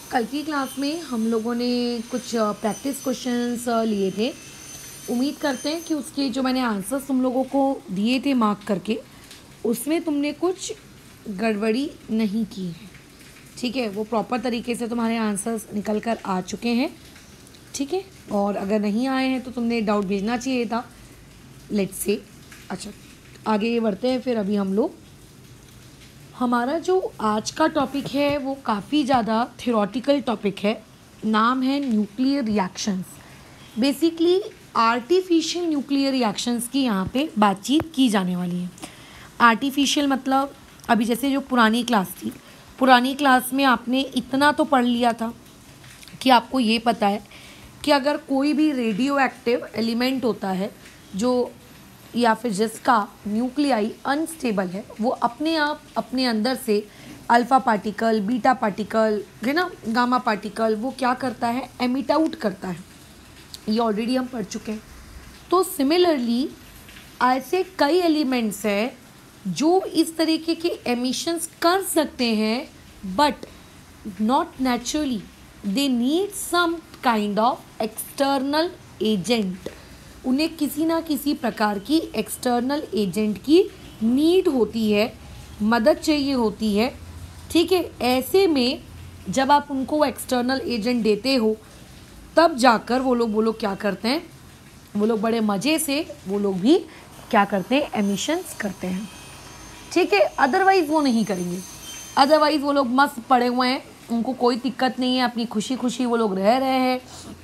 कल की क्लास में हम लोगों ने कुछ प्रैक्टिस क्वेश्चंस लिए थे। उम्मीद करते हैं कि उसके जो मैंने आंसर्स तुम लोगों को दिए थे मार्क करके, उसमें तुमने कुछ गड़बड़ी नहीं की है। ठीक है, वो प्रॉपर तरीके से तुम्हारे आंसर्स निकल कर आ चुके हैं। ठीक है, और अगर नहीं आए हैं तो तुमने डाउट भेजना चाहिए था। लेट्स से अच्छा आगे बढ़ते हैं। फिर अभी हम लोग हमारा जो आज का टॉपिक है वो काफ़ी ज़्यादा थ्योरेटिकल टॉपिक है। नाम है nuclear reactions. Basically artificial nuclear reactions की यहाँ पे बातचीत की जाने वाली है। आर्टिफिशियल मतलब अभी जैसे जो पुरानी क्लास थी, पुरानी क्लास में आपने इतना तो पढ़ लिया था कि आपको ये पता है कि अगर कोई भी रेडियो एक्टिव एलिमेंट होता है जो या फिर जिसका न्यूक्लियाई अनस्टेबल है, वो अपने आप अपने अंदर से अल्फ़ा पार्टिकल, बीटा पार्टिकल है ना, गामा पार्टिकल, वो क्या करता है, एमिट आउट करता है। ये ऑलरेडी हम पढ़ चुके हैं। तो सिमिलरली ऐसे कई एलिमेंट्स हैं जो इस तरीके के एमिशंस कर सकते हैं, but not naturally, they need some kind of external agent. उन्हें किसी ना किसी प्रकार की एक्सटर्नल एजेंट की नीड होती है, मदद चाहिए होती है। ठीक है, ऐसे में जब आप उनको एक्सटर्नल एजेंट देते हो तब जाकर वो लोग क्या करते हैं, वो लोग बड़े मज़े से वो लोग भी क्या करते हैं, एमिशंस करते हैं। ठीक है, अदरवाइज़ वो नहीं करेंगे। अदरवाइज़ वो लोग मस्त पड़े हुए हैं, उनको कोई दिक्कत नहीं है, अपनी खुशी खुशी वो लोग रह रहे हैं।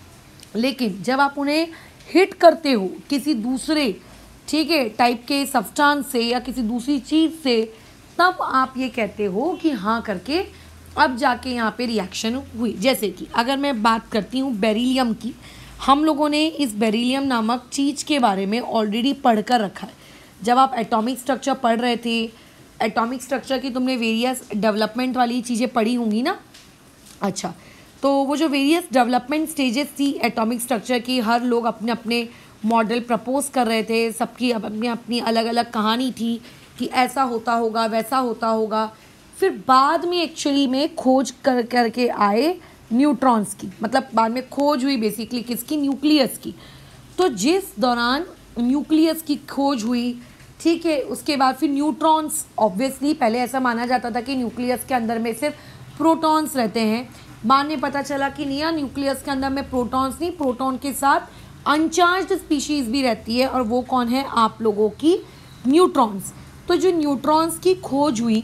लेकिन जब आप उन्हें हिट करते हो किसी दूसरे ठीक है टाइप के सब्सटेंस से या किसी दूसरी चीज़ से, तब आप ये कहते हो कि हाँ करके अब जाके यहाँ पे रिएक्शन हुई। जैसे कि अगर मैं बात करती हूँ बेरिलियम की, हम लोगों ने इस बेरिलियम नामक चीज़ के बारे में ऑलरेडी पढ़ कर रखा है। जब आप एटॉमिक स्ट्रक्चर पढ़ रहे थे, एटॉमिक स्ट्रक्चर की तुमने वेरियस डेवलपमेंट वाली चीज़ें पढ़ी होंगी ना। अच्छा, तो वो जो वेरियस डेवलपमेंट स्टेजेस थी एटॉमिक स्ट्रक्चर की, हर लोग अपने अपने मॉडल प्रपोज कर रहे थे, सबकी अपनी अपनी अलग अलग कहानी थी कि ऐसा होता होगा, वैसा होता होगा। फिर बाद में एक्चुअली में खोज करके आए न्यूट्रॉन्स की, मतलब बाद में खोज हुई बेसिकली किसकी, न्यूक्लियस की। तो जिस दौरान न्यूक्लियस की खोज हुई, ठीक है, उसके बाद फिर न्यूट्रॉन्स, ऑब्वियसली पहले ऐसा माना जाता था कि न्यूक्लियस के अंदर में सिर्फ प्रोटॉन्स रहते हैं। बाद में पता चला कि नहीं, न्यूक्लियस के अंदर में प्रोटॉन्स नहीं, प्रोटॉन के साथ अनचार्ज्ड स्पीशीज़ भी रहती है, और वो कौन है, आप लोगों की न्यूट्रॉन्स। तो जो न्यूट्रॉन्स की खोज हुई,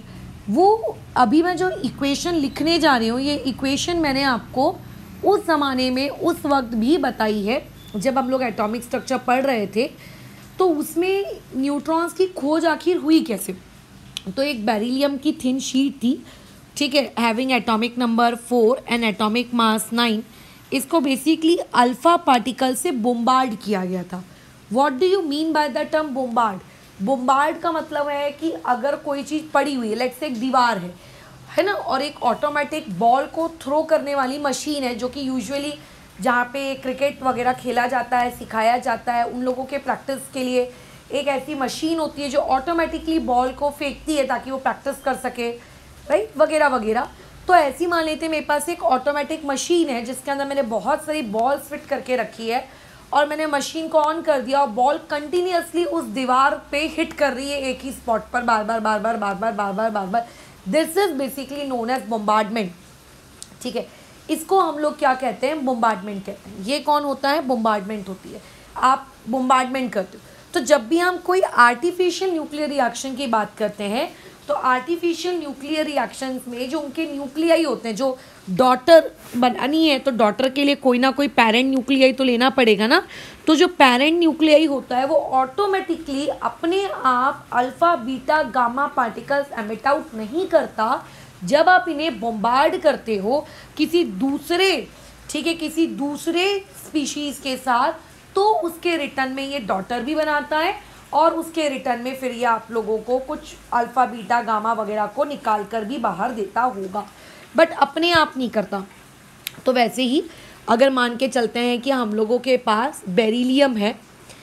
वो अभी मैं जो इक्वेशन लिखने जा रही हूँ, ये इक्वेशन मैंने आपको उस ज़माने में उस वक्त भी बताई है जब हम लोग एटॉमिक स्ट्रक्चर पढ़ रहे थे। तो उसमें न्यूट्रॉन्स की खोज आखिर हुई कैसे। तो एक बेरिलियम की थिन शीट थी, ठीक है, having atomic number 4 and atomic mass 9। इसको बेसिकली अल्फ़ा पार्टिकल से बोम्बार्ड किया गया था। What do you mean by the term bombard. Bombard का मतलब है कि अगर कोई चीज़ पड़ी हुई है, लेट्स से एक दीवार है ना, और एक ऑटोमेटिक बॉल को थ्रो करने वाली मशीन है, जो कि यूजुअली जहाँ पे क्रिकेट वगैरह खेला जाता है, सिखाया जाता है, उन लोगों के प्रैक्टिस के लिए एक ऐसी मशीन होती है जो ऑटोमेटिकली बॉल को फेंकती है ताकि वो प्रैक्टिस कर सके, राइट, वगैरह वगैरह। तो ऐसी मान लेते मेरे पास एक ऑटोमेटिक मशीन है जिसके अंदर मैंने बहुत सारी बॉल्स फिट करके रखी है, और मैंने मशीन को ऑन कर दिया और बॉल कंटिन्यूसली उस दीवार पे हिट कर रही है एक ही स्पॉट पर, बार बार बार बार बार बार बार बार बार बार। This is basically known as bombardment. ठीक है, इसको हम लोग क्या कहते हैं, बोम्बार्डमेंट कहते हैं। ये कौन होता है, बोम्बार्डमेंट होती है। आप बोम्बार्डमेंट करते हो। तो जब भी हम कोई आर्टिफिशियल न्यूक्लियर रिएक्शन की बात करते हैं, तो आर्टिफिशियल न्यूक्लियर रिएक्शंस में जो उनके न्यूक्लियाई होते हैं, जो डॉटर बनानी है, तो डॉटर के लिए कोई ना कोई पेरेंट न्यूक्लियाई तो लेना पड़ेगा ना। तो जो पेरेंट न्यूक्लियाई होता है वो ऑटोमेटिकली अपने आप alpha beta gamma particles emit out नहीं करता। जब आप इन्हें बॉम्बार्ड करते हो किसी दूसरे, ठीक है, किसी दूसरे स्पीशीज़ के साथ, तो उसके रिटर्न में ये डॉटर भी बनाता है, और उसके रिटर्न में फिर ये आप लोगों को कुछ अल्फ़ा बीटा गामा वगैरह को निकाल कर भी बाहर देता होगा, बट अपने आप नहीं करता। तो वैसे ही अगर मान के चलते हैं कि हम लोगों के पास बेरिलियम है,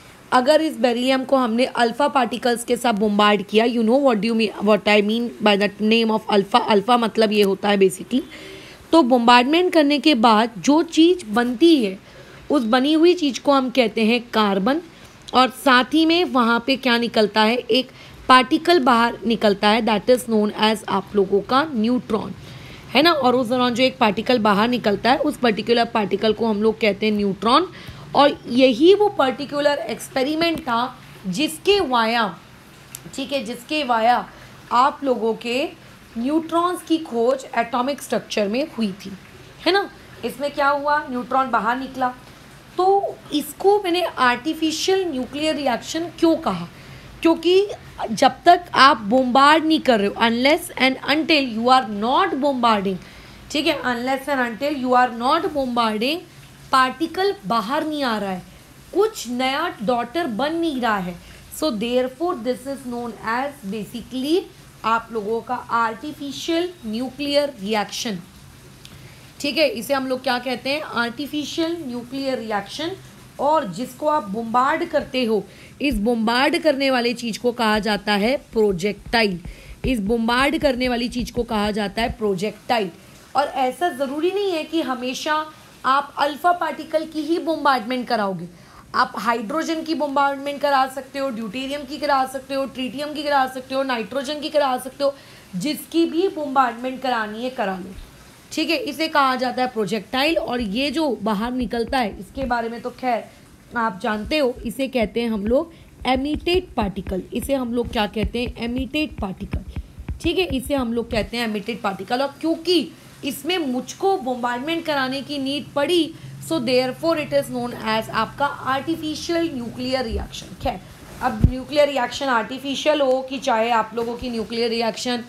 अगर इस बेरिलियम को हमने अल्फ़ा पार्टिकल्स के साथ बोम्बार्ड किया, you know what I mean by the name of alpha. Alpha मतलब ये होता है बेसिकली, तो बोmbardment करने के बाद जो चीज़ बनती है उस बनी हुई चीज़ को हम कहते हैं कार्बन, और साथ ही में वहाँ पे क्या निकलता है, एक पार्टिकल बाहर निकलता है, दैट इज़ नोन एज आप लोगों का न्यूट्रॉन, है ना। और उस दौरान जो एक पार्टिकल बाहर निकलता है उस पर्टिकुलर पार्टिकल को हम लोग कहते हैं न्यूट्रॉन। और यही वो पर्टिकुलर एक्सपेरिमेंट था जिसके वाया, ठीक है, जिसके वाया आप लोगों के न्यूट्रॉन्स की खोज एटॉमिक स्ट्रक्चर में हुई थी, है ना। इसमें क्या हुआ, न्यूट्रॉन बाहर निकला। तो इसको मैंने आर्टिफिशियल न्यूक्लियर रिएक्शन क्यों कहा, क्योंकि जब तक आप बोम्बार्ड नहीं कर रहे हो, unless and until you are not bombarding, ठीक है, unless and until you are not bombarding, particle बाहर नहीं आ रहा है, कुछ नया डॉटर बन नहीं रहा है। So therefore this is known as basically आप लोगों का आर्टिफिशियल न्यूक्लियर रिएक्शन, ठीक है। इसे हम लोग क्या कहते हैं, आर्टिफिशियल न्यूक्लियर रिएक्शन। और जिसको आप बोम्बार्ड करते हो, इस बोम्बार्ड करने वाली चीज़ को कहा जाता है प्रोजेक्टाइल। इस बोम्बार्ड करने वाली चीज़ को कहा जाता है प्रोजेक्टाइल। और ऐसा ज़रूरी नहीं है कि हमेशा आप अल्फ़ा पार्टिकल की ही बोम्बार्डमेंट कराओगे, आप हाइड्रोजन की बोम्बार्डमेंट करा सकते हो, ड्यूटेरियम की करा सकते हो, ट्रीटियम की करा सकते हो, नाइट्रोजन की करा सकते हो, जिसकी भी बोम्बार्डमेंट करानी है करा लो, ठीक है। इसे कहा जाता है प्रोजेक्टाइल। और ये जो बाहर निकलता है इसके बारे में तो खैर आप जानते हो, इसे कहते हैं हम लोग एमिटेड पार्टिकल। इसे हम लोग क्या कहते हैं, एमिटेड पार्टिकल, ठीक है, इसे हम लोग कहते हैं एमिटेड पार्टिकल। और क्योंकि इसमें मुझको बोम्बार्डमेंट कराने की नीड पड़ी, so therefore it is known as आपका आर्टिफिशियल न्यूक्लियर रिएक्शन। खैर, अब न्यूक्लियर रिएक्शन आर्टिफिशियल हो कि चाहे आप लोगों की न्यूक्लियर रिएक्शन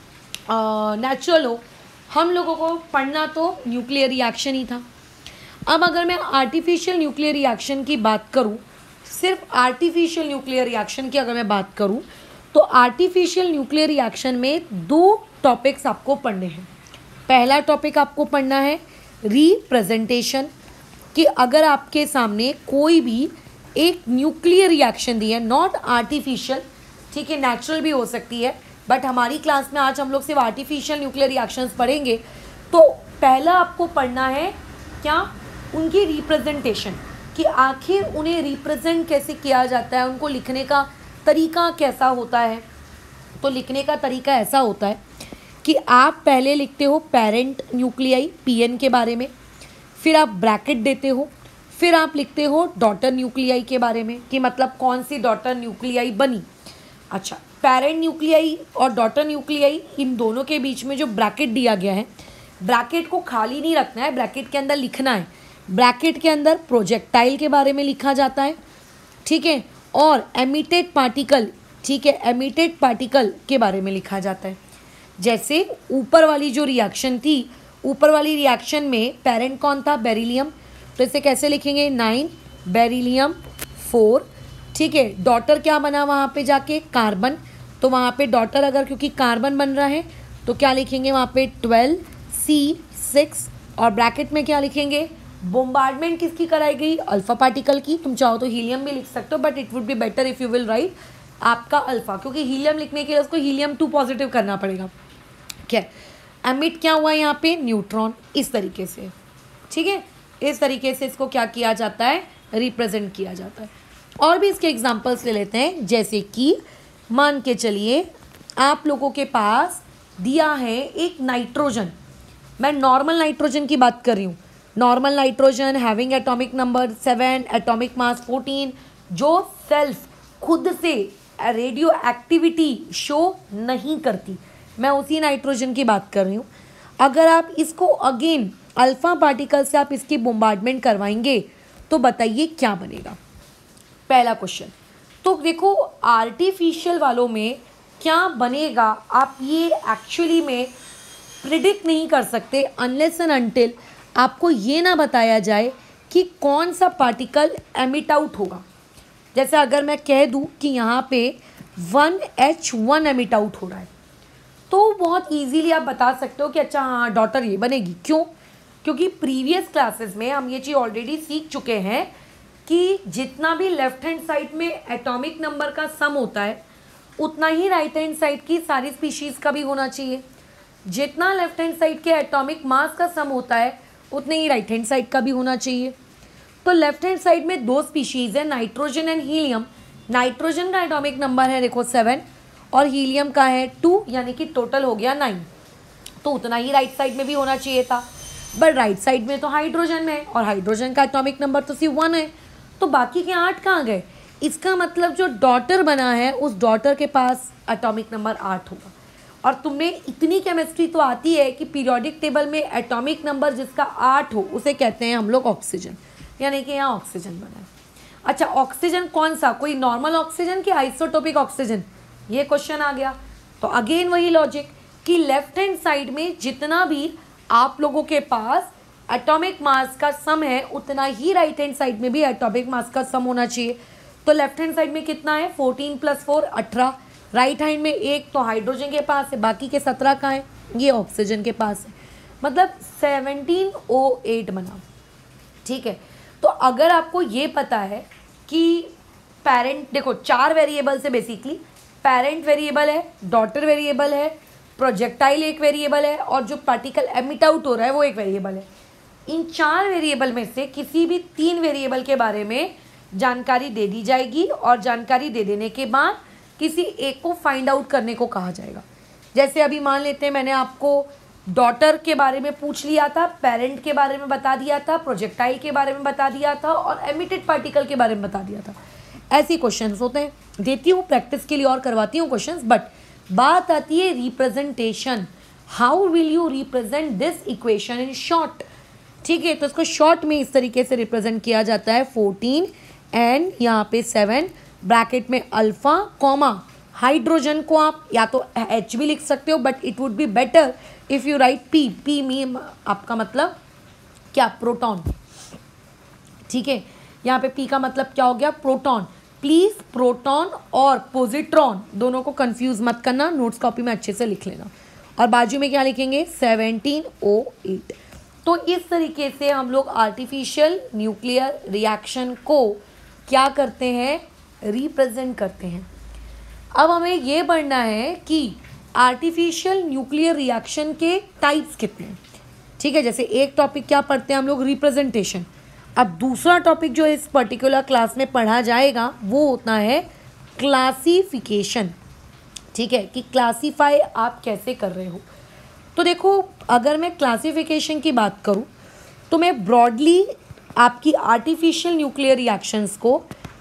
नेचुरल हो, हम लोगों को पढ़ना तो न्यूक्लियर रिएक्शन ही था। अब अगर मैं आर्टिफिशियल न्यूक्लियर रिएक्शन की बात करूं, सिर्फ आर्टिफिशियल न्यूक्लियर रिएक्शन की अगर मैं बात करूं, तो आर्टिफिशियल न्यूक्लियर रिएक्शन में दो टॉपिक्स आपको पढ़ने हैं। पहला टॉपिक आपको पढ़ना है रिप्रेजेंटेशन, कि अगर आपके सामने कोई भी एक न्यूक्लियर रिएक्शन दी है, नॉट आर्टिफिशियल, ठीक है, नेचुरल भी हो सकती है, बट हमारी क्लास में आज हम लोग सिर्फ आर्टिफिशियल न्यूक्लियर रिएक्शंस पढ़ेंगे। तो पहला आपको पढ़ना है क्या, उनकी रिप्रेजेंटेशन, कि आखिर उन्हें रिप्रेजेंट कैसे किया जाता है, उनको लिखने का तरीका कैसा होता है। तो लिखने का तरीका ऐसा होता है कि आप पहले लिखते हो पेरेंट न्यूक्लियाई पीएन के बारे में, फिर आप ब्रैकेट देते हो, फिर आप लिखते हो डॉटर न्यूक्लियाई के बारे में, कि मतलब कौन सी डॉटर न्यूक्लियाई बनी। अच्छा, पेरेंट न्यूक्लियाई और डॉटर न्यूक्लियाई, इन दोनों के बीच में जो ब्रैकेट दिया गया है, ब्रैकेट को खाली नहीं रखना है, ब्रैकेट के अंदर लिखना है। ब्रैकेट के अंदर प्रोजेक्टाइल के बारे में लिखा जाता है, ठीक है, और एमिटेड पार्टिकल, ठीक है, एमिटेड पार्टिकल के बारे में लिखा जाता है। जैसे ऊपर वाली जो रिएक्शन थी, ऊपर वाली रिएक्शन में पेरेंट कौन था, बेरिलियम, तो इसे कैसे लिखेंगे 9 बेरिलियम 4, ठीक है। डॉटर क्या बना वहाँ पे जाके, कार्बन, तो वहाँ पे डॉटर अगर क्योंकि कार्बन बन रहा है तो क्या लिखेंगे वहाँ पे 12 C6, और ब्रैकेट में क्या लिखेंगे, बोम्बार्डमेंट किसकी कराई गई, अल्फा पार्टिकल की। तुम चाहो तो हीलियम भी लिख सकते हो, but it would be better if you will write आपका अल्फा, क्योंकि हीलियम लिखने के लिए उसको हीलियम 2 पॉजिटिव करना पड़ेगा। क्या एमिट क्या हुआ यहाँ पे, न्यूट्रॉन, इस तरीके से, ठीक है, इस तरीके से इसको क्या किया जाता है, रिप्रेजेंट किया जाता है। और भी इसके एग्जांपल्स ले लेते हैं, जैसे कि मान के चलिए आप लोगों के पास दिया है एक नाइट्रोजन, मैं नॉर्मल नाइट्रोजन की बात कर रही हूँ, normal nitrogen having atomic number 7, atomic mass 14, जो सेल्फ खुद से रेडियो एक्टिविटी शो नहीं करती, मैं उसी नाइट्रोजन की बात कर रही हूँ। अगर आप इसको अगेन अल्फा पार्टिकल से आप इसकी बोम्बार्डमेंट करवाएंगे तो बताइए क्या बनेगा। पहला क्वेश्चन, तो देखो आर्टिफिशियल वालों में क्या बनेगा आप ये एक्चुअली में प्रिडिक्ट नहीं कर सकते अनलेस एंड अनटिल आपको ये ना बताया जाए कि कौन सा पार्टिकल एमिट आउट होगा। जैसे अगर मैं कह दूं कि यहाँ पे 1H1 एमिट आउट हो रहा है, तो बहुत इजीली आप बता सकते हो कि अच्छा हाँ डॉटर ये बनेगी। क्यों? क्योंकि प्रीवियस क्लासेस में हम ये चीज़ ऑलरेडी सीख चुके हैं कि जितना भी लेफ्ट हैंड साइड में एटॉमिक नंबर का सम होता है उतना ही राइट हैंड साइड की सारी स्पीशीज़ का भी होना चाहिए। जितना लेफ्ट हैंड साइड के एटॉमिक मास का सम होता है उतने ही राइट हैंड साइड का भी होना चाहिए। तो लेफ्ट हैंड साइड में दो स्पीशीज है, नाइट्रोजन एंड हीलियम। नाइट्रोजन का एटॉमिक नंबर है देखो 7 और हीलियम का है 2, यानी कि टोटल हो गया 9। तो उतना ही राइट साइड में भी होना चाहिए था, बट राइट साइड में तो हाइड्रोजन है और हाइड्रोजन का एटॉमिक नंबर तो सिर्फ 1 है, तो बाकी के 8 कहाँ गए। इसका मतलब जो डॉटर बना है उस डॉटर के पास एटॉमिक नंबर 8 होगा। और तुम्हें इतनी केमिस्ट्री तो आती है कि पीरियोडिक टेबल में एटॉमिक नंबर जिसका 8 हो उसे कहते हैं हम लोग ऑक्सीजन, यानी कि यहाँ ऑक्सीजन बना है। अच्छा, ऑक्सीजन कौन सा, कोई नॉर्मल ऑक्सीजन कि आइसोटोपिक ऑक्सीजन, ये क्वेश्चन आ गया। तो अगेन वही लॉजिक कि लेफ्ट हैंड साइड में जितना भी आप लोगों के पास एटॉमिक मास का सम है उतना ही राइट हैंड साइड में भी एटॉमिक मास का सम होना चाहिए। तो लेफ्ट हैंड साइड में कितना है, 14 + 4 18। राइट हैंड में एक तो हाइड्रोजन के पास है, बाकी के 17 कहाँ है, ये ऑक्सीजन के पास है, मतलब 17O8 बना। ठीक है, तो अगर आपको ये पता है कि पेरेंट, देखो 4 वेरिएबल से बेसिकली पेरेंट वेरिएबल है, डॉटर वेरिएबल है, प्रोजेक्टाइल एक वेरिएबल है और जो पार्टिकल एमिट आउट हो रहा है वो एक वेरिएबल है। इन 4 वेरिएबल में से किसी भी 3 वेरिएबल के बारे में जानकारी दे दी जाएगी और जानकारी दे देने के बाद किसी एक को फाइंड आउट करने को कहा जाएगा। जैसे अभी मान लेते हैं मैंने आपको डॉटर के बारे में पूछ लिया था, पेरेंट के बारे में बता दिया था, प्रोजेक्टाइल के बारे में बता दिया था और एमिटेड पार्टिकल के बारे में बता दिया था। ऐसे क्वेश्चंस होते हैं, देती हूँ प्रैक्टिस के लिए और करवाती हूँ क्वेश्चंस। बट बात आती है representation, how will you represent this equation in short. ठीक है, तो इसको शॉर्ट में इस तरीके से रिप्रेजेंट किया जाता है, 14 एंड यहाँ पे 7 ब्रैकेट में अल्फा कॉमा हाइड्रोजन को आप या तो H भी लिख सकते हो, but it would be better if you write P। P mean आपका मतलब क्या, प्रोटॉन। ठीक है, यहाँ पे P का मतलब क्या हो गया, प्रोटॉन। प्लीज़ प्रोटॉन और पोजिट्रॉन दोनों को कंफ्यूज मत करना, नोट्स कॉपी में अच्छे से लिख लेना। और बाजू में क्या लिखेंगे, 17O8। तो इस तरीके से हम लोग आर्टिफिशियल न्यूक्लियर रिएक्शन को क्या करते हैं, रिप्रेजेंट करते हैं। अब हमें ये पढ़ना है कि आर्टिफिशियल न्यूक्लियर रिएक्शन के टाइप्स कितने हैं। ठीक है, जैसे एक टॉपिक क्या पढ़ते हैं हम लोग, रिप्रेजेंटेशन। अब दूसरा टॉपिक जो इस पर्टिकुलर क्लास में पढ़ा जाएगा वो होता है क्लासिफिकेशन। ठीक है, कि क्लासीफाई आप कैसे कर रहे हो। तो देखो, अगर मैं क्लासिफिकेशन की बात करूं तो मैं ब्रॉडली आपकी आर्टिफिशियल न्यूक्लियर रिएक्शंस को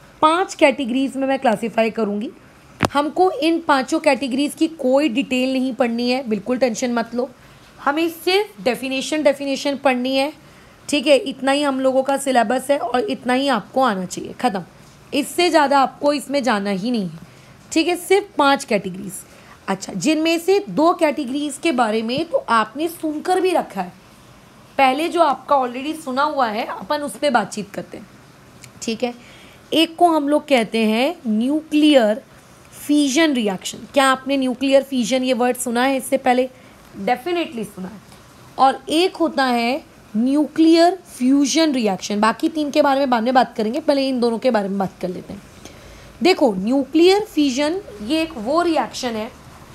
5 कैटेगरीज में मैं क्लासीफाई करूंगी। हमको इन 5 कैटेगरीज की कोई डिटेल नहीं पढ़नी है, बिल्कुल टेंशन मत लो। हमें सिर्फ डेफिनेशन पढ़नी है। ठीक है, इतना ही हम लोगों का सिलेबस है और इतना ही आपको आना चाहिए, ख़त्म। इससे ज़्यादा आपको इसमें जाना ही नहीं है। ठीक है, सिर्फ 5 कैटेगरीज। अच्छा, जिनमें से 2 कैटेगरीज के बारे में तो आपने सुनकर भी रखा है, पहले जो आपका ऑलरेडी सुना हुआ है अपन उस पर बातचीत करते हैं। ठीक है, एक को हम लोग कहते हैं न्यूक्लियर फिजन रिएक्शन। क्या आपने न्यूक्लियर फिजन ये वर्ड सुना है इससे पहले? डेफिनेटली सुना है। और एक होता है न्यूक्लियर फ्यूजन रिएक्शन। बाकी 3 के बारे में बाद में बात करेंगे, पहले इन दोनों के बारे में बात कर लेते हैं। देखो, न्यूक्लियर फिजन ये एक वो रिएक्शन है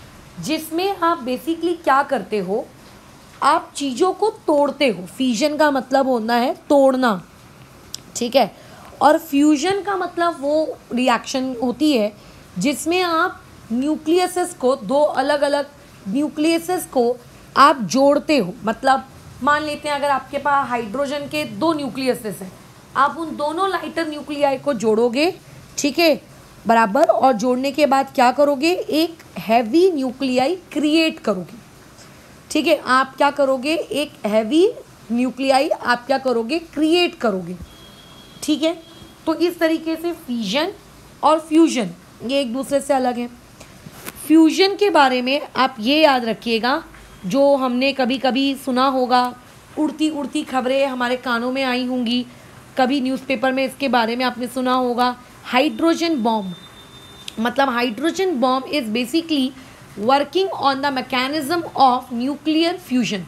जिसमें आप बेसिकली क्या करते हो, आप चीज़ों को तोड़ते हो। फिजन का मतलब होता है तोड़ना। ठीक है, और फ्यूजन का मतलब वो रिएक्शन होती है जिसमें आप न्यूक्लियसेस को, 2 अलग अलग न्यूक्लियसेस को आप जोड़ते हो। मतलब मान लेते हैं अगर आपके पास हाइड्रोजन के 2 न्यूक्लियसेस हैं, आप उन दोनों लाइटर न्यूक्लियाई को जोड़ोगे। ठीक है, बराबर। और जोड़ने के बाद क्या करोगे, एक हैवी न्यूक्लियाई क्रिएट करोगे। ठीक है, आप क्या करोगे, एक हैवी न्यूक्लियाई आप क्या करोगे, क्रिएट करोगे। ठीक है, तो इस तरीके से फिजन और फ्यूजन ये एक दूसरे से अलग है। फ्यूजन के बारे में आप ये याद रखिएगा, जो हमने कभी कभी सुना होगा, उड़ती उड़ती खबरें हमारे कानों में आई होंगी, कभी न्यूज़पेपर में इसके बारे में आपने सुना होगा, हाइड्रोजन बॉम्ब। मतलब hydrogen bomb is basically working on the mechanism of nuclear fusion.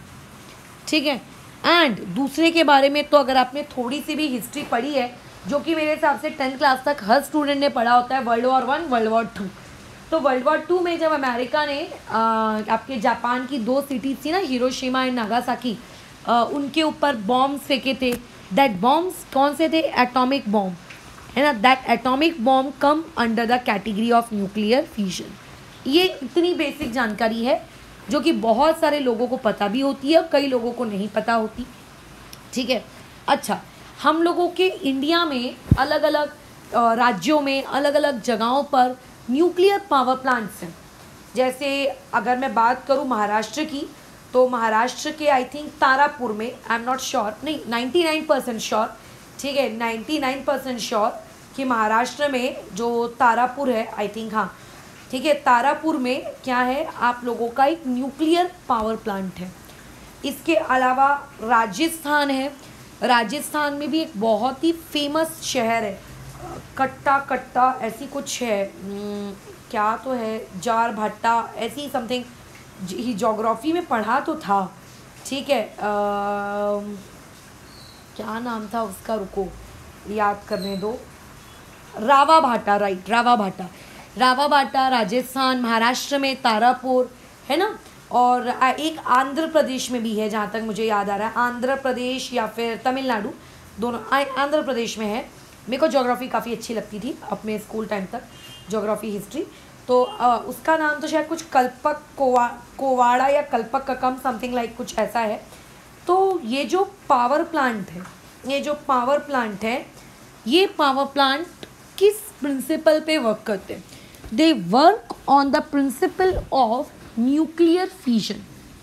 ठीक है, एंड दूसरे के बारे में तो अगर आपने थोड़ी सी भी हिस्ट्री पढ़ी है, जो कि मेरे हिसाब से 10th क्लास तक हर स्टूडेंट ने पढ़ा होता है, वर्ल्ड वॉर 1, वर्ल्ड वॉर 2। तो वर्ल्ड वॉर 2 में जब अमेरिका ने आपके जापान की 2 सिटीज थी ना, हिरोशिमा एंड नागासाकी, उनके ऊपर बॉम्ब्स फेंके थे। दैट बॉम्ब्स कौन से थे? एटॉमिक बॉम्ब, है ना। That atomic bomb come under the category of nuclear fusion. ये इतनी बेसिक जानकारी है जो कि बहुत सारे लोगों को पता भी होती है और कई लोगों को नहीं पता होती, ठीक है। अच्छा, हम लोगों के इंडिया में अलग अलग राज्यों में अलग अलग जगहों पर न्यूक्लियर पावर प्लांट्स हैं। जैसे अगर मैं बात करूं महाराष्ट्र की, तो महाराष्ट्र के आई थिंक तारापुर में, आई एम नॉट श्योर, नहीं 99% श्योर, ठीक है, 99% श्योर कि महाराष्ट्र में जो तारापुर है, आई थिंक, हाँ ठीक है, तारापुर में क्या है, आप लोगों का एक न्यूक्लियर पावर प्लांट है। इसके अलावा राजस्थान है, राजस्थान में भी एक बहुत ही फेमस शहर है, कट्टा कट्टा ऐसी कुछ है, क्या तो है, जार भाटा ऐसी समथिंग, ही ज्योग्राफी में पढ़ा तो था, ठीक है। क्या नाम था उसका, रुको याद करने दो, रावा भाटा, राइट, रावा भाटा, रावा भाटा राजस्थान, महाराष्ट्र में तारापुर, है ना। और एक आंध्र प्रदेश में भी है, जहाँ तक मुझे याद आ रहा है, आंध्र प्रदेश या फिर तमिलनाडु, दोनों आंध्र प्रदेश में है। मेरे को ज्योग्राफी काफ़ी अच्छी लगती थी अपने स्कूल टाइम तक, ज्योग्राफी हिस्ट्री। तो उसका नाम तो शायद कुछ कल्पक कोवाड़ा या कल्पक ककम समथिंग लाइक कुछ ऐसा है। तो ये जो पावर प्लांट है, ये जो पावर प्लांट है, ये पावर प्लांट किस प्रिंसिपल पे वर्क करते हैं? They work on the principle of nuclear fusion,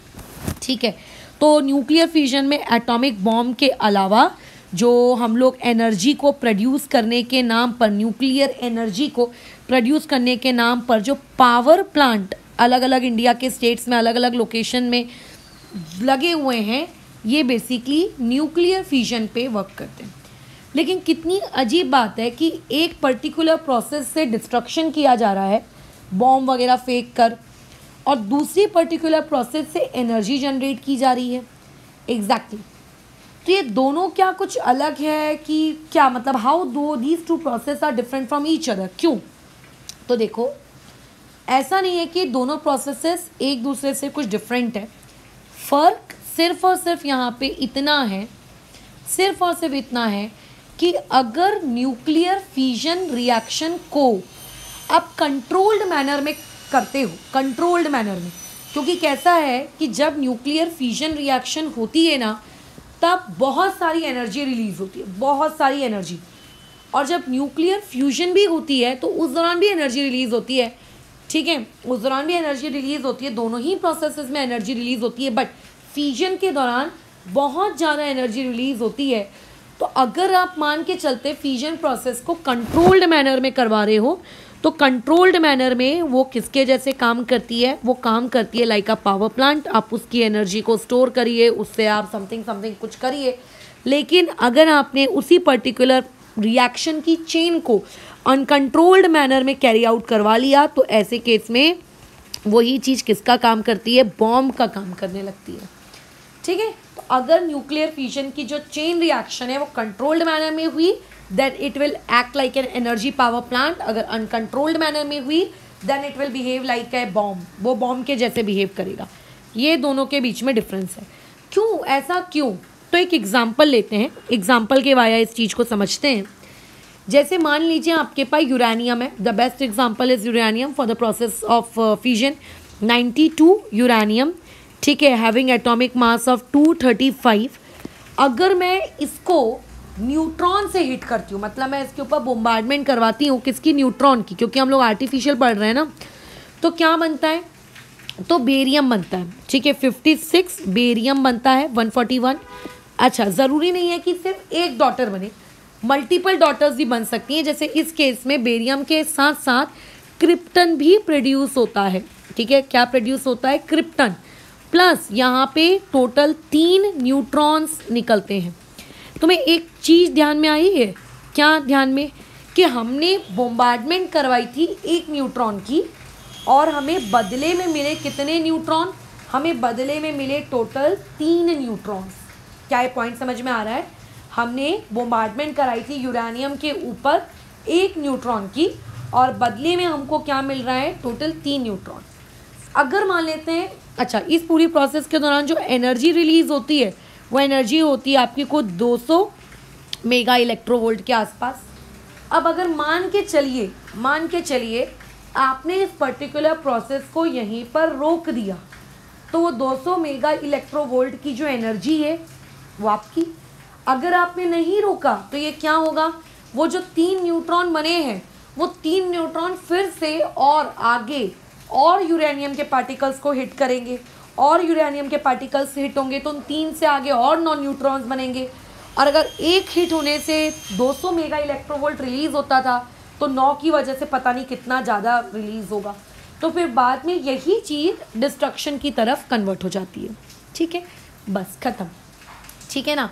ठीक है। तो न्यूक्लियर फ्यूजन में एटॉमिक बॉम्ब के अलावा जो हम लोग एनर्जी को प्रोड्यूस करने के नाम पर, न्यूक्लियर एनर्जी को प्रोड्यूस करने के नाम पर जो पावर प्लांट अलग अलग इंडिया के स्टेट्स में अलग अलग लोकेशन में लगे हुए हैं, ये बेसिकली न्यूक्लियर फ्यूजन पे वर्क करते हैं। लेकिन कितनी अजीब बात है कि एक पर्टिकुलर प्रोसेस से डिस्ट्रक्शन किया जा रहा है बॉम्ब वगैरह फेंक कर, और दूसरी पर्टिकुलर प्रोसेस से एनर्जी जनरेट की जा रही है। एग्जैक्टली तो ये दोनों क्या कुछ अलग है कि क्या, मतलब how do these two process are different from each other, क्यों? तो देखो, ऐसा नहीं है कि दोनों प्रोसेसेस एक दूसरे से कुछ डिफरेंट है। फ़र्क सिर्फ और सिर्फ यहाँ पे इतना है, सिर्फ और सिर्फ इतना है कि अगर न्यूक्लियर फ्यूजन रिएक्शन को आप कंट्रोल्ड मैनर में करते हो, कंट्रोल्ड मैनर में, क्योंकि कैसा है कि जब न्यूक्लियर फ्यूजन रिएक्शन होती है ना, तब बहुत सारी एनर्जी रिलीज होती है, बहुत सारी एनर्जी। और जब न्यूक्लियर फ्यूजन भी होती है तो उस दौरान भी एनर्जी रिलीज होती है, ठीक है, उस दौरान भी एनर्जी रिलीज होती है, दोनों ही प्रोसेसेस में एनर्जी रिलीज होती है, बट फ्यूजन के दौरान बहुत ज़्यादा एनर्जी रिलीज होती है। तो अगर आप मान के चलते फ्यूजन प्रोसेस को कंट्रोल्ड मैनर में करवा रहे हो, तो कंट्रोल्ड मैनर में वो किसके जैसे काम करती है? वो काम करती है लाइक अ पावर प्लांट। आप उसकी एनर्जी को स्टोर करिए, उससे आप समथिंग समथिंग कुछ करिए। लेकिन अगर आपने उसी पर्टिकुलर रिएक्शन की चेन को अनकंट्रोल्ड मैनर में कैरी आउट करवा लिया, तो ऐसे केस में वही चीज़ किसका काम करती है? बॉम्ब का काम करने लगती है, ठीक है। तो अगर न्यूक्लियर फ्यूजन की जो चेन रिएक्शन है वो कंट्रोल्ड मैनर में हुई, then it will act like an energy power plant। अगर uncontrolled manner में हुई, then it will behave like a bomb। वो बॉम्ब के जैसे बिहेव करेगा। ये दोनों के बीच में डिफरेंस है। क्यों ऐसा, क्यों? तो एक एग्जाम्पल लेते हैं, एग्जाम्पल के वाया इस चीज़ को समझते हैं। जैसे मान लीजिए आपके पास यूरेनियम है, the best example is uranium for the process of fusion. 92 uranium, ठीक है, हैविंग एटॉमिक मास ऑफ 235। अगर मैं इसको न्यूट्रॉन से हिट करती हूँ, मतलब मैं इसके ऊपर बोम्बार्डमेंट करवाती हूँ, किसकी? न्यूट्रॉन की, क्योंकि हम लोग आर्टिफिशियल पढ़ रहे हैं ना। तो क्या बनता है? तो बेरियम बनता है, ठीक है, 56 बेरियम बनता है, 141। अच्छा, ज़रूरी नहीं है कि सिर्फ एक डॉटर बने, मल्टीपल डॉटर्स भी बन सकती हैं। जैसे इस केस में बेरियम के साथ साथ क्रिप्टन भी प्रोड्यूस होता है, ठीक है। क्या प्रोड्यूस होता है? क्रिप्टन। प्लस यहाँ पे टोटल 3 न्यूट्रॉन्स निकलते हैं। तुम्हें एक चीज़ ध्यान में आई है क्या? ध्यान में कि हमने बोम्बार्डमेंट करवाई थी एक न्यूट्रॉन की, और हमें बदले में मिले कितने न्यूट्रॉन? हमें बदले में मिले टोटल 3 न्यूट्रॉन्स। क्या ये पॉइंट समझ में आ रहा है? हमने बोम्बार्डमेंट कराई थी यूरेनियम के ऊपर एक न्यूट्रॉन की, और बदले में हमको क्या मिल रहा है, टोटल 3 न्यूट्रॉन। अगर मान लेते हैं, अच्छा, इस पूरी प्रोसेस के दौरान जो एनर्जी रिलीज होती है वो एनर्जी होती है आपकी को 200 मेगा इलेक्ट्रोवोल्ट के आसपास। अब अगर मान के चलिए आपने इस पर्टिकुलर प्रोसेस को यहीं पर रोक दिया, तो वो 200 मेगा इलेक्ट्रोवोल्ट की जो एनर्जी है वो आपकी। अगर आपने नहीं रोका तो ये क्या होगा, वो जो 3 न्यूट्रॉन बने हैं वो 3 न्यूट्रॉन फिर से और आगे और यूरेनियम के पार्टिकल्स को हिट करेंगे, और यूरेनियम के पार्टिकल्स हिट होंगे तो उन 3 से आगे और 9 न्यूट्रॉन्स बनेंगे। और अगर एक हिट होने से 200 मेगा इलेक्ट्रोवोल्ट रिलीज होता था तो 9 की वजह से पता नहीं कितना ज़्यादा रिलीज होगा। तो फिर बाद में यही चीज़ डिस्ट्रक्शन की तरफ कन्वर्ट हो जाती है। ठीक है, बस ख़त्म। ठीक है ना,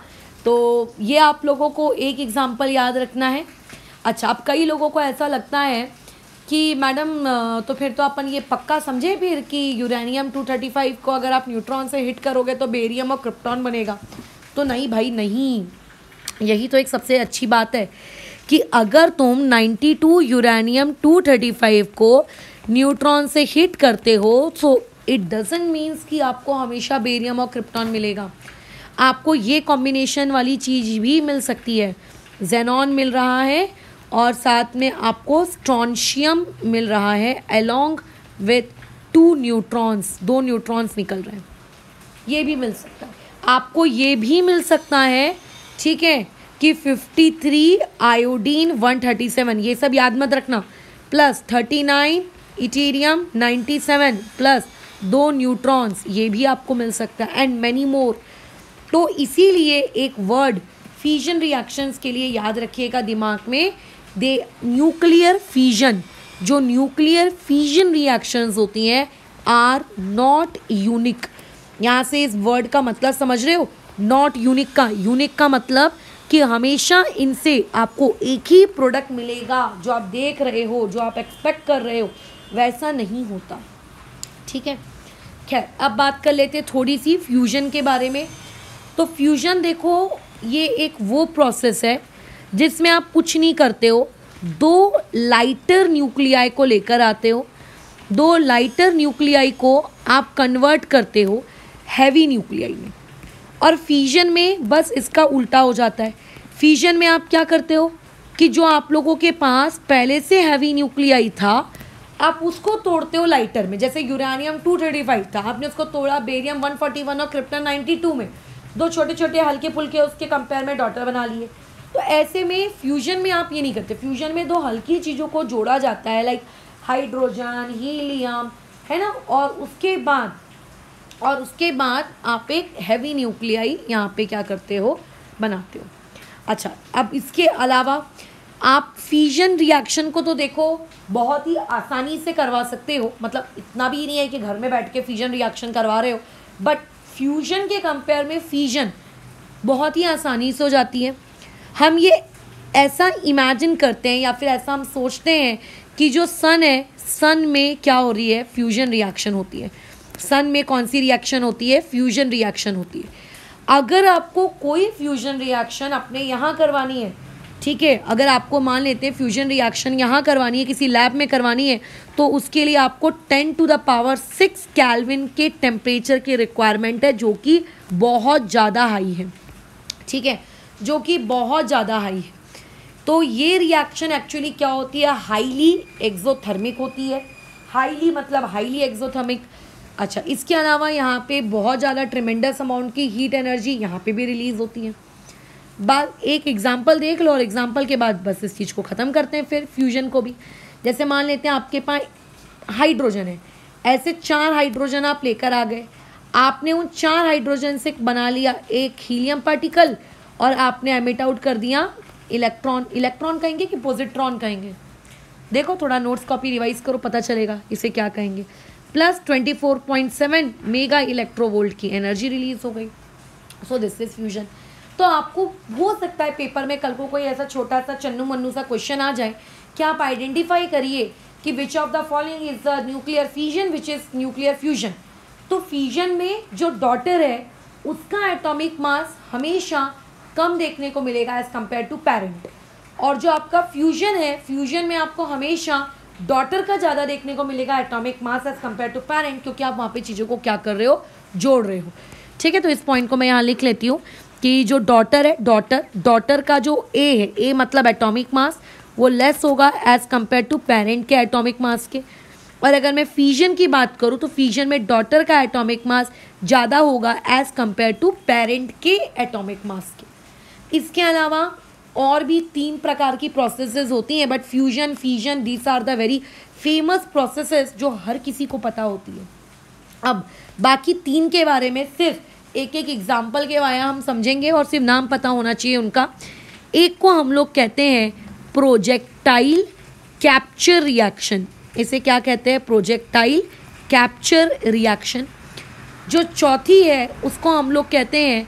तो ये आप लोगों को एक एग्जाम्पल याद रखना है। अच्छा, अब कई लोगों को ऐसा लगता है कि मैडम तो फिर तो अपन ये पक्का समझे फिर कि यूरेनियम 235 को अगर आप न्यूट्रॉन से हिट करोगे तो बेरियम और क्रिप्टॉन बनेगा। तो नहीं भाई नहीं, यही तो एक सबसे अच्छी बात है कि अगर तुम 92 यूरेनियम 235 को न्यूट्रॉन से हिट करते हो सो इट डजंट मीन्स कि आपको हमेशा बेरियम और क्रिप्टॉन मिलेगा। आपको ये कॉम्बिनेशन वाली चीज़ भी मिल सकती है, जेनॉन मिल रहा है और साथ में आपको स्ट्रॉन्शियम मिल रहा है अलोंग विथ 2 न्यूट्रॉन्स, 2 न्यूट्रॉन्स निकल रहे हैं, ये भी मिल सकता है। आपको ये भी मिल सकता है, ठीक है, कि 53 आयोडीन 137, ये सब याद मत रखना, प्लस 39 इटीरियम 97 प्लस 2 न्यूट्रॉन्स, ये भी आपको मिल सकता है एंड मैनी मोर। तो इसीलिए एक वर्ड फ्यूजन रिएक्शंस के लिए याद रखिएगा दिमाग में, दे न्यूक्लियर फ्यूजन, जो न्यूक्लियर फ्यूजन रिएक्शंस होती हैं आर नॉट यूनिक। यहाँ से इस वर्ड का मतलब समझ रहे हो, नॉट यूनिक का, यूनिक का मतलब कि हमेशा इनसे आपको एक ही प्रोडक्ट मिलेगा, जो आप देख रहे हो, जो आप एक्सपेक्ट कर रहे हो, वैसा नहीं होता। ठीक है, खैर अब बात कर लेते हैं थोड़ी सी फ्यूजन के बारे में। तो फ्यूजन देखो, ये एक वो प्रोसेस है जिसमें आप कुछ नहीं करते हो, 2 लाइटर न्यूक्लियाई को लेकर आते हो, 2 लाइटर न्यूक्लियाई को आप कन्वर्ट करते हो हैवी न्यूक्लियाई में। और फ्यूजन में बस इसका उल्टा हो जाता है। फ्यूजन में आप क्या करते हो कि जो आप लोगों के पास पहले से हैवी न्यूक्लियाई था, आप उसको तोड़ते हो लाइटर में। जैसे यूरेनियम 235 था, आपने उसको तोड़ा बेरियम 141 और क्रिप्टन 92 में, 2 छोटे छोटे हल्के फुल्के उसके कंपेयर में डॉटर बना लिए। तो ऐसे में फ्यूजन में आप ये नहीं करते, फ्यूजन में 2 हल्की चीज़ों को जोड़ा जाता है, लाइक हाइड्रोजन, हीलियम, है ना, और उसके बाद आप एक हैवी न्यूक्लियाई यहाँ पे क्या करते हो, बनाते हो। अच्छा, अब इसके अलावा आप फ्यूजन रिएक्शन को तो देखो बहुत ही आसानी से करवा सकते हो, मतलब इतना भी नहीं है कि घर में बैठ के फ्यूजन रिएक्शन करवा रहे हो, बट फ्यूजन के कंपेयर में फ्यूजन बहुत ही आसानी से हो जाती है। हम ये ऐसा इमेजिन करते हैं या फिर ऐसा हम सोचते हैं कि जो सन है, सन में क्या हो रही है, फ्यूजन रिएक्शन होती है। सन में कौन सी रिएक्शन होती है, फ्यूजन रिएक्शन होती है। अगर आपको कोई फ्यूजन रिएक्शन अपने यहाँ करवानी है, ठीक है, अगर आपको मान लेते हैं फ्यूजन रिएक्शन यहाँ करवानी है, किसी लैब में करवानी है, तो उसके लिए आपको 10⁶ केल्विन के टेम्परेचर की रिक्वायरमेंट है, जो कि बहुत ज़्यादा हाई है। ठीक है, जो कि बहुत ज़्यादा हाई है। तो ये रिएक्शन एक्चुअली क्या होती है, हाईली एक्सोथर्मिक होती है। हाईली मतलब हाईली एक्सोथर्मिक। अच्छा, इसके अलावा यहाँ पे बहुत ज़्यादा ट्रिमेंडस अमाउंट की हीट एनर्जी यहाँ पे भी रिलीज़ होती है। बात एक एग्जांपल देख लो और एग्जांपल के बाद बस इस चीज़ को ख़त्म करते हैं फिर फ्यूजन को भी। जैसे मान लेते हैं आपके पास हाइड्रोजन है, ऐसे 4 हाइड्रोजन आप लेकर आ गए, आपने उन 4 हाइड्रोजन से बना लिया एक हीलियम पार्टिकल और आपने एमिट आउट कर दिया इलेक्ट्रॉन। इलेक्ट्रॉन कहेंगे कि पॉजिट्रॉन कहेंगे, देखो थोड़ा नोट्स कॉपी रिवाइज करो, पता चलेगा इसे क्या कहेंगे। प्लस 24.7 मेगा इलेक्ट्रोवोल्ट की एनर्जी रिलीज हो गई। So this is fusion. तो आपको हो सकता है पेपर में कल को कोई ऐसा छोटा सा चन्नू मन्नू सा क्वेश्चन आ जाए कि आप आइडेंटिफाई करिए कि which of the following is the nuclear fusion, which is nuclear fusion. तो फ्यूजन में जो डॉटर है उसका एटॉमिक मास हमेशा कम देखने को मिलेगा एज कंपेयर टू पेरेंट, और जो आपका फ्यूजन है, फ्यूजन में आपको हमेशा डॉटर का ज़्यादा देखने को मिलेगा atomic mass as compare to parent, क्योंकि आप वहाँ पे चीज़ों को क्या कर रहे हो, जोड़ रहे हो। ठीक है, तो इस पॉइंट को मैं यहाँ लिख लेती हूँ कि जो डॉटर है, डॉटर का जो ए है, ए मतलब एटॉमिक मास, वो लेस होगा एज कम्पेयर टू पेरेंट के एटॉमिक मास के। और अगर मैं फ्यूजन की बात करूँ तो फ्यूजन में डॉटर का एटॉमिक मास ज़्यादा होगा एज कम्पेयर टू पेरेंट के एटॉमिक मास के। इसके अलावा और भी 3 प्रकार की प्रोसेसेस होती हैं, but fusion, fission, these are the very famous processes जो हर किसी को पता होती है। अब बाकी 3 के बारे में सिर्फ एक एक एग्जाम्पल के बारे में हम समझेंगे और सिर्फ नाम पता होना चाहिए उनका। एक को हम लोग कहते हैं प्रोजेक्टाइल कैप्चर रिएक्शन, इसे क्या कहते हैं, प्रोजेक्टाइल कैप्चर रिएक्शन। जो चौथी है उसको हम लोग कहते हैं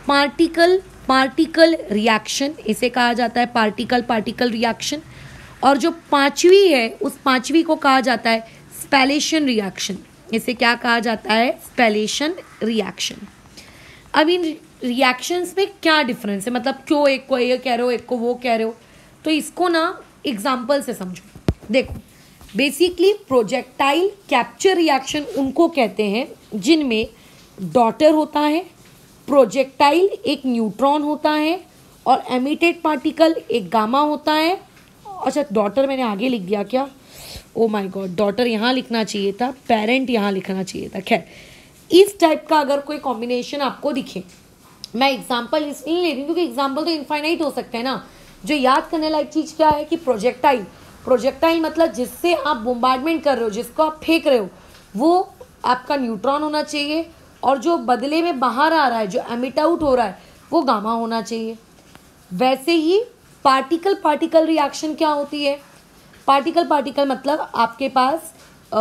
पार्टिकल रिएक्शन, इसे कहा जाता है पार्टिकल रिएक्शन। और जो 5वीं है उस 5वीं को कहा जाता है स्पेलेशन रिएक्शन, इसे क्या कहा जाता है, स्पेलेशन रिएक्शन। अब इन रिएक्शंस में क्या डिफरेंस है, मतलब क्यों एक को ये कह रहे हो, एक को वो कह रहे हो, तो इसको ना एग्जाम्पल से समझो। देखो, बेसिकली प्रोजेक्टाइल कैप्चर रिएक्शन उनको कहते हैं जिनमें डॉटर होता है, प्रोजेक्टाइल एक न्यूट्रॉन होता है और एमिटेड पार्टिकल एक गामा होता है। अच्छा, डॉटर मैंने आगे लिख दिया क्या, ओ माय गॉड, डॉटर यहाँ लिखना चाहिए था, पेरेंट यहाँ लिखना चाहिए था। खैर, इस टाइप का अगर कोई कॉम्बिनेशन आपको दिखे, मैं एग्जाम्पल इसलिए ले रही हूँ क्योंकि एग्जाम्पल तो इनफाइनाइट हो सकते हैं ना। जो याद करने लायक चीज़ क्या है कि प्रोजेक्टाइल मतलब जिससे आप बोम्बार्डमेंट कर रहे हो, जिसको आप फेंक रहे हो, वो आपका न्यूट्रॉन होना चाहिए और जो बदले में बाहर आ रहा है, जो एमिट आउट हो रहा है, वो गामा होना चाहिए। वैसे ही पार्टिकल रिएक्शन क्या होती है, पार्टिकल मतलब आपके पास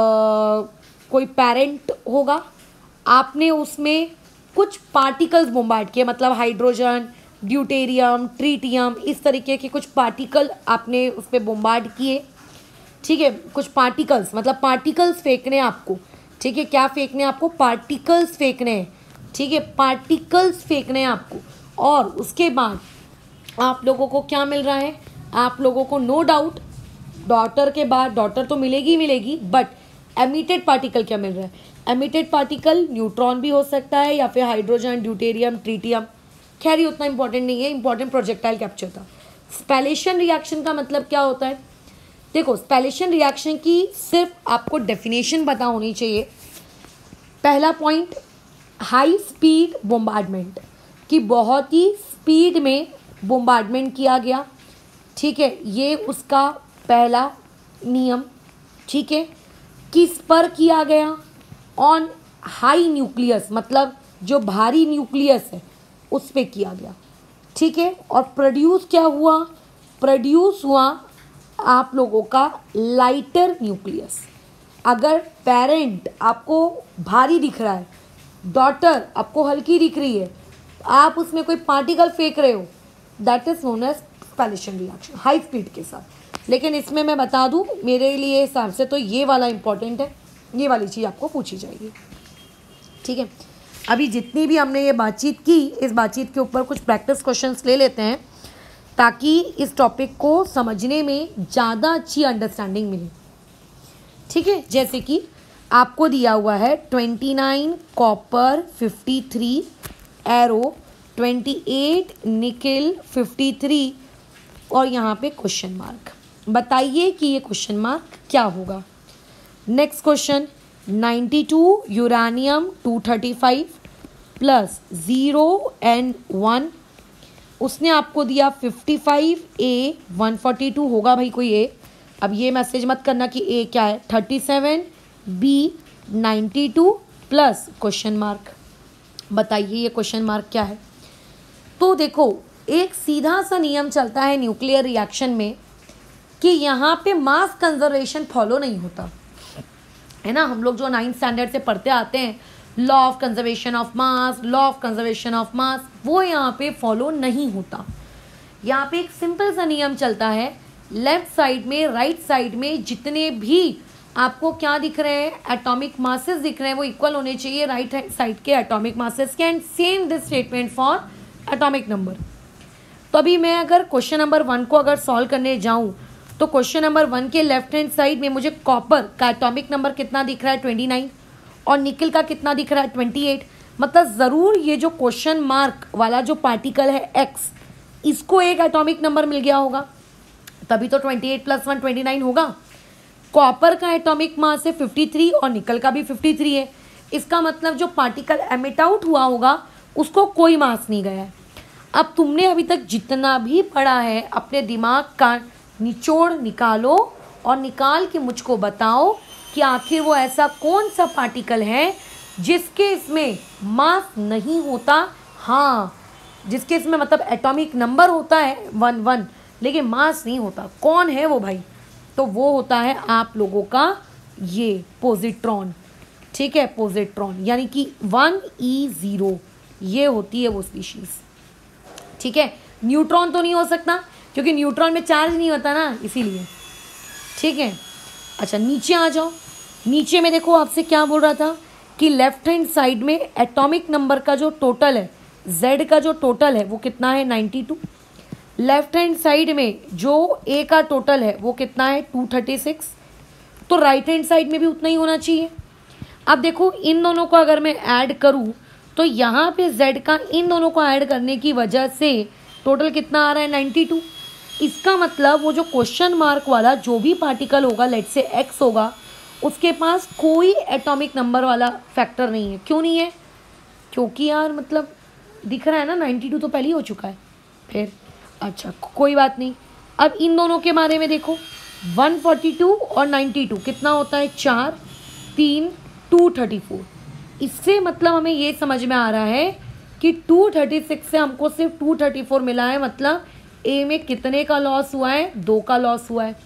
कोई पेरेंट होगा, आपने उसमें कुछ पार्टिकल्स बोम्बार्ड किए, मतलब हाइड्रोजन, ड्यूटेरियम, ट्रीटियम, इस तरीके के कुछ पार्टिकल आपने उस पर बोम्बार्ड किए। ठीक है, कुछ पार्टिकल्स मतलब पार्टिकल्स फेंकने आपको, ठीक है, क्या फेंकने आपको, पार्टिकल्स फेंकने हैं। ठीक है, पार्टिकल्स फेंकने आपको, और उसके बाद आप लोगों को क्या मिल रहा है, आप लोगों को नो डाउट डॉटर के बाद, डॉटर तो मिलेगी, बट एमिटेड पार्टिकल क्या मिल रहा है, एमिटेड पार्टिकल न्यूट्रॉन भी हो सकता है या फिर हाइड्रोजन, ड्यूटेरियम, ट्रीटियम। खैर ये उतना इंपॉर्टेंट नहीं है, इंपॉर्टेंट प्रोजेक्टाइल कैप्चर था। स्पेलेशन रिएक्शन का मतलब क्या होता है, देखो, स्पेलेशन रिएक्शन की सिर्फ आपको डेफिनेशन पता होनी चाहिए। पहला पॉइंट, हाई स्पीड बोम्बार्डमेंट, कि बहुत ही स्पीड में बोम्बार्डमेंट किया गया। ठीक है, ये उसका पहला नियम। ठीक है, किस पर किया गया, ऑन हाई न्यूक्लियस, मतलब जो भारी न्यूक्लियस है उस पे किया गया। ठीक है, और प्रोड्यूस क्या हुआ, प्रोड्यूस हुआ आप लोगों का लाइटर न्यूक्लियस। अगर पेरेंट आपको भारी दिख रहा है, डॉटर आपको हल्की दिख रही है, आप उसमें कोई पार्टिकल फेंक रहे हो, that is known as spallation reaction, high speed के साथ। लेकिन इसमें मैं बता दूं, मेरे लिए हिसाब से तो ये वाला इंपॉर्टेंट है, ये वाली चीज़ आपको पूछी जाएगी। ठीक है, अभी जितनी भी हमने ये बातचीत की, इस बातचीत के ऊपर कुछ प्रैक्टिस क्वेश्चंस ले लेते हैं ताकि इस टॉपिक को समझने में ज़्यादा अच्छी अंडरस्टैंडिंग मिले। ठीक है, जैसे कि आपको दिया हुआ है 29 कॉपर 53 एरो 28 निकल 53 और यहाँ पे क्वेश्चन मार्क। बताइए कि ये क्वेश्चन मार्क क्या होगा। नेक्स्ट क्वेश्चन, 92 यूरानियम 235 प्लस 0 and 1, उसने आपको दिया 55 A 142 होगा भाई कोई A। अब ये मैसेज मत करना कि A क्या है, 37 B 92 प्लस क्वेश्चन मार्क। बताइए ये क्वेश्चन मार्क क्या है। तो देखो, एक सीधा सा नियम चलता है न्यूक्लियर रिएक्शन में कि यहाँ पे मास कंजर्वेशन फॉलो नहीं होता है ना। हम लोग जो 9th स्टैंडर्ड से पढ़ते आते हैं, law of conservation of mass, law of conservation of mass, वो यहाँ पे फॉलो नहीं होता। यहाँ पे एक सिंपल सा नियम चलता है, लेफ्ट साइड में, राइट साइड में जितने भी आपको क्या दिख रहे हैं, एटॉमिक मासेस दिख रहे हैं, वो इक्वल होने चाहिए राइट साइड के एटॉमिक मासेस के। And same this statement for atomic number. तो अभी मैं अगर क्वेश्चन नंबर 1 को अगर सॉल्व करने जाऊँ तो क्वेश्चन नंबर 1 के लेफ्ट हैंड साइड में मुझे कॉपर का एटॉमिक नंबर कितना दिख रहा है 29 और निकल का कितना दिख रहा है 28। मतलब ज़रूर ये जो क्वेश्चन मार्क वाला जो पार्टिकल है x, इसको एक एटॉमिक नंबर मिल गया होगा, तभी तो 28 + 1 29 होगा। कॉपर का एटॉमिक मास है 53 और निकल का भी 53 है। इसका मतलब जो पार्टिकल एमिट आउट हुआ होगा उसको कोई मास नहीं गया है। अब तुमने अभी तक जितना भी पढ़ा है अपने दिमाग का निचोड़ निकालो और निकाल के मुझको बताओ कि आखिर वो ऐसा कौन सा पार्टिकल है जिसके इसमें मास नहीं होता। हाँ, जिसके इसमें मतलब एटॉमिक नंबर होता है 1 लेकिन मास नहीं होता। कौन है वो भाई? तो वो होता है आप लोगों का ये पॉजिट्रॉन। ठीक है, पॉजिट्रॉन यानी कि 1e0 ये होती है वो स्पीशीज। ठीक है, न्यूट्रॉन तो नहीं हो सकता क्योंकि न्यूट्रॉन में चार्ज नहीं होता ना, इसीलिए। ठीक है, अच्छा नीचे आ जाओ। नीचे में देखो आपसे क्या बोल रहा था कि लेफ्ट हैंड साइड में एटॉमिक नंबर का जो टोटल है, Z का जो टोटल है वो कितना है 92। लेफ्ट हैंड साइड में जो A का टोटल है वो कितना है 236। तो राइट हैंड साइड में भी उतना ही होना चाहिए। अब देखो इन दोनों को अगर मैं ऐड करूँ तो यहाँ पे Z का इन दोनों को ऐड करने की वजह से टोटल कितना आ रहा है 92। इसका मतलब वो जो क्वेश्चन मार्क वाला जो भी पार्टिकल होगा, लेट से X होगा, उसके पास कोई एटॉमिक नंबर वाला फैक्टर नहीं है। क्यों नहीं है? क्योंकि यार मतलब दिख रहा है ना 92 तो पहले ही हो चुका है। फिर अच्छा कोई बात नहीं। अब इन दोनों के बारे में देखो 142 और 92 कितना होता है 4 3 234। इससे मतलब हमें ये समझ में आ रहा है कि 236 से हमको सिर्फ 234 मिला है। मतलब ए में कितने का लॉस हुआ है? 2 का लॉस हुआ है।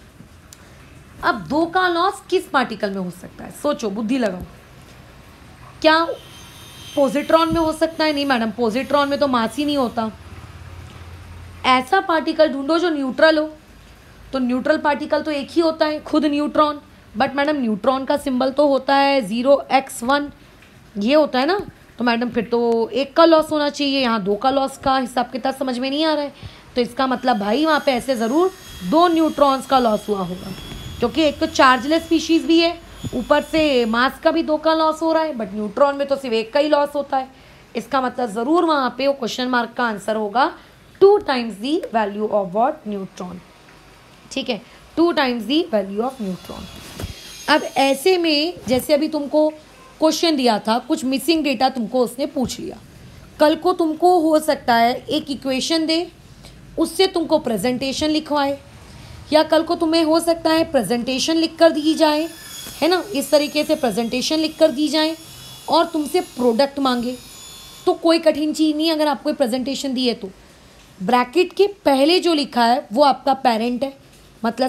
अब 2 का लॉस किस पार्टिकल में हो सकता है? सोचो, बुद्धि लगाओ। क्या पॉजिट्रॉन में हो सकता है? नहीं मैडम, पॉजिट्रॉन में तो मास ही नहीं होता। ऐसा पार्टिकल ढूंढो जो न्यूट्रल हो। तो न्यूट्रल पार्टिकल तो एक ही होता है, खुद न्यूट्रॉन। बट मैडम न्यूट्रॉन का सिंबल तो होता है 0x1, ये होता है ना। तो मैडम फिर तो 1 का लॉस होना चाहिए, यहाँ 2 का लॉस का हिसाब किताब समझ में नहीं आ रहा है। तो इसका मतलब भाई वहाँ पे ऐसे ज़रूर 2 न्यूट्रॉन्स का लॉस हुआ होगा, क्योंकि एक तो चार्जलेस स्पीशीज़ भी है, ऊपर से मास का भी 2 का लॉस हो रहा है, बट न्यूट्रॉन में तो सिर्फ 1 का ही लॉस होता है। इसका मतलब ज़रूर वहाँ पे वो क्वेश्चन मार्क का आंसर होगा 2 times the value of what? Neutron. ठीक है, 2 times the value of neutron. अब ऐसे में जैसे अभी तुमको क्वेश्चन दिया था, कुछ मिसिंग डेटा तुमको उसने पूछ लिया। कल को तुमको हो सकता है एक इक्वेशन दे, उससे तुमको प्रेजेंटेशन लिखवाए, या कल को तुम्हें हो सकता है प्रेजेंटेशन लिख कर दी जाए, है ना, इस तरीके से प्रेजेंटेशन लिख कर दी जाए और तुमसे प्रोडक्ट मांगे। तो कोई कठिन चीज़ नहीं, अगर आपको प्रेजेंटेशन दी है तो ब्रैकेट के पहले जो लिखा है वो आपका पेरेंट है, मतलब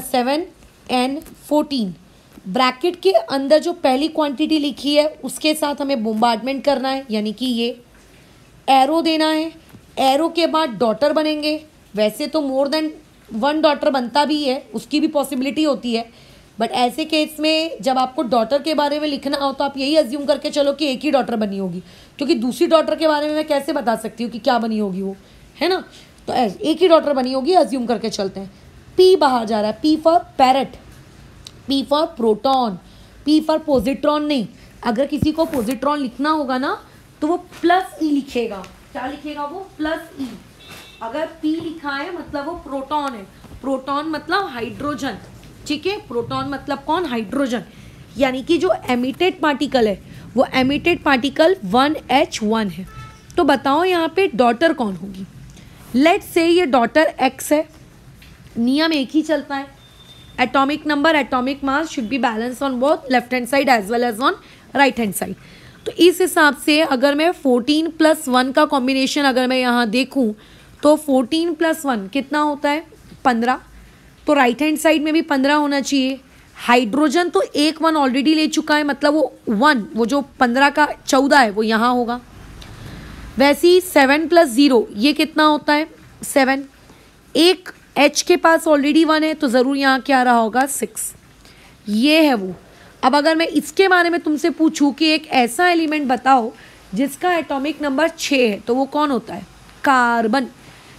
7n14। ब्रैकेट के अंदर जो पहली क्वांटिटी लिखी है उसके साथ हमें बोम्बार्डमेंट करना है, यानी कि ये एरो देना है। एरो के बाद डॉटर बनेंगे। वैसे तो मोर देन 1 डॉटर बनता भी है, उसकी भी पॉसिबिलिटी होती है, बट ऐसे केस में जब आपको डॉटर के बारे में लिखना हो तो आप यही अज्यूम करके चलो कि एक ही डॉटर बनी होगी, क्योंकि दूसरी डॉटर के बारे में मैं कैसे बता सकती हूँ कि क्या बनी होगी वो, है ना। तो एक ही डॉटर बनी होगी, अज्यूम करके चलते हैं। पी बाहर जा रहा है, P for parent, P for proton, P for positron नहीं। अगर किसी को पॉजिट्रॉन लिखना होगा ना तो वो +e लिखेगा। क्या लिखेगा वो? +e। अगर p लिखा है मतलब वो प्रोटॉन है। प्रोटॉन मतलब हाइड्रोजन। ठीक है, प्रोटॉन मतलब कौन? हाइड्रोजन। यानी कि जो एमिटेड पार्टिकल है वो एमिटेड पार्टिकल 1h1 है। तो बताओ यहाँ पे डॉटर कौन होगी? लेट्स से ये डॉटर x है। नियम एक ही चलता है, atomic number atomic mass should be balance on both left hand side as well as on right hand side. तो इस हिसाब से अगर मैं 14 + 1 का कॉम्बिनेशन अगर मैं यहाँ देखूँ तो 14 + 1 कितना होता है? 15। तो राइट हैंड साइड में भी 15 होना चाहिए। हाइड्रोजन तो एक 1 ऑलरेडी ले चुका है, मतलब वो 1, वो जो 15 का 14 है वो यहाँ होगा। वैसे ही 7 + 0 ये कितना होता है? 7। एक H के पास ऑलरेडी 1 है तो ज़रूर यहाँ क्या रहा होगा? 6। ये है वो। अब अगर मैं इसके बारे में तुमसे पूछूं कि एक ऐसा एलिमेंट बताओ जिसका एटॉमिक नंबर 6 है, तो वो कौन होता है? कार्बन।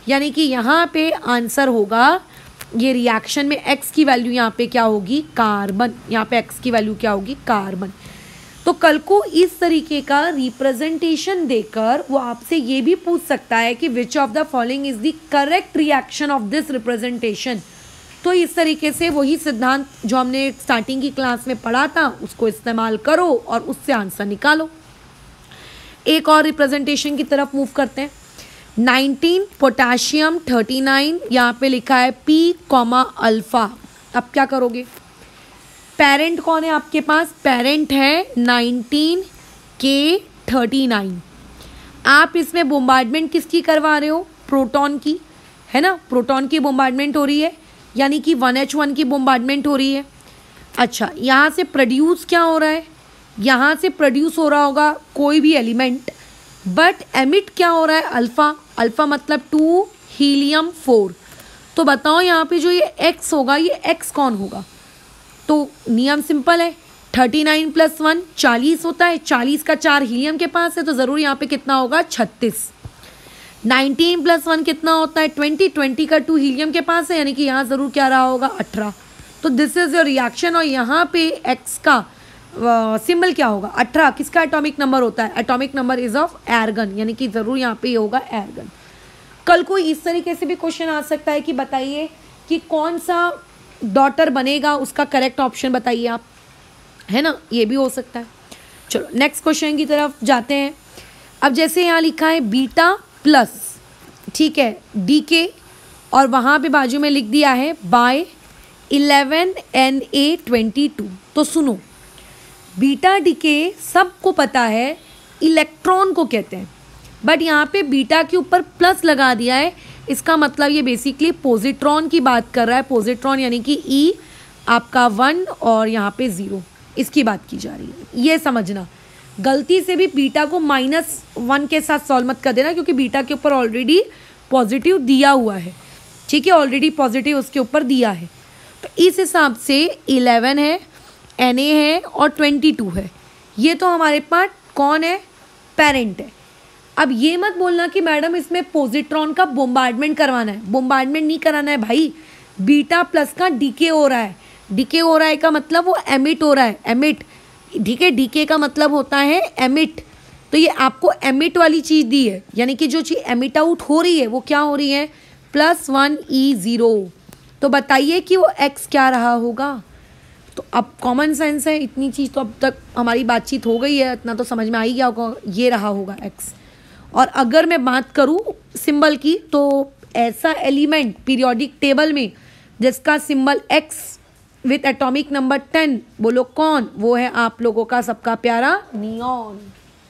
यानी कि यहाँ पे आंसर होगा, ये रिएक्शन में x की वैल्यू यहाँ पे क्या होगी, कार्बन। यहाँ पे x की वैल्यू क्या होगी, कार्बन। तो कल को इस तरीके का रिप्रेजेंटेशन देकर वो आपसे ये भी पूछ सकता है कि which of the following is the correct reaction of this representation. तो इस तरीके से वही सिद्धांत जो हमने स्टार्टिंग की क्लास में पढ़ा था उसको इस्तेमाल करो और उससे आंसर निकालो। एक और रिप्रेजेंटेशन की तरफ मूव करते हैं। 19 पोटाशियम 39, यहाँ पे लिखा है P, अल्फा। अब क्या करोगे, पेरेंट कौन है आपके पास, पेरेंट है 19 K 39। आप इसमें बोम्बार्डमेंट किसकी करवा रहे हो, प्रोटॉन की, है ना, प्रोटॉन की बोम्बार्डमेंट हो रही है, यानी कि 1H1 की बोम्बार्डमेंट हो रही है। अच्छा, यहाँ से प्रोड्यूस क्या हो रहा है, यहाँ से प्रोड्यूस हो रहा होगा कोई भी एलिमेंट, बट एमिट क्या हो रहा है, अल्फ़ा। अल्फ़ा मतलब 2 हीलियम 4। तो बताओ यहाँ पे जो ये x होगा, ये x कौन होगा। तो नियम सिंपल है, 39 + 1 40 होता है, 40 का 4 हीलियम के पास है, तो ज़रूर यहाँ पे कितना होगा, 36। 19 + 1 कितना होता है, 20, 20 का 2 हीलियम के पास है, यानी कि यहाँ ज़रूर क्या रहा होगा, 18। तो दिस इज़ योर रिएक्शन। और यहाँ पे x का सिंबल क्या होगा, 18। किसका एटॉमिक नंबर होता है, atomic number is of argon, यानी कि ज़रूर यहाँ पे ये होगा एर्गन। कल को इस तरीके से भी क्वेश्चन आ सकता है कि बताइए कि कौन सा डॉटर बनेगा, उसका करेक्ट ऑप्शन बताइए आप, है ना, ये भी हो सकता है। चलो नेक्स्ट क्वेश्चन की तरफ जाते हैं। अब जैसे यहाँ लिखा है बीटा प्लस, ठीक है, डीके, और वहाँ पे बाजू में लिख दिया है बाय 11Na22। तो सुनो, बीटा डीके सबको पता है इलेक्ट्रॉन को कहते हैं, बट यहाँ पे बीटा के ऊपर प्लस लगा दिया है, इसका मतलब ये बेसिकली पॉजिट्रॉन की बात कर रहा है। पॉजिट्रॉन यानी कि E आपका 1 और यहाँ पे 0, इसकी बात की जा रही है। ये समझना, गलती से भी बीटा को -1 के साथ सॉल्व मत कर देना, क्योंकि बीटा के ऊपर ऑलरेडी पॉजिटिव दिया हुआ है, ठीक है, ऑलरेडी पॉजिटिव उसके ऊपर दिया है। तो इस हिसाब से 11 है, Na है और 22 है। ये तो हमारे पास कौन है, पेरेंट है। अब ये मत बोलना कि मैडम इसमें पॉजिट्रॉन का बोम्बार्डमेंट करवाना है, बोम्बार्डमेंट नहीं कराना है भाई। बीटा प्लस का डीके हो रहा है, डीके हो रहा है का मतलब वो एमिट हो रहा है, एमिट, ठीक है, डीके का मतलब होता है एमिट। तो ये आपको एमिट वाली चीज़ दी है, यानी कि जो चीज़ एमिट आउट हो रही है वो क्या हो रही है, +1 E0। तो बताइए कि वो x क्या रहा होगा। तो अब कॉमन सेंस है, इतनी चीज़ तो अब तक हमारी बातचीत हो गई है, इतना तो समझ में आ ही गया होगा, ये रहा होगा x। और अगर मैं बात करूँ सिंबल की, तो ऐसा एलिमेंट पीरियोडिक टेबल में जिसका symbol x with atomic number 10, बोलो कौन, वो है आप लोगों का सबका प्यारा नियॉन।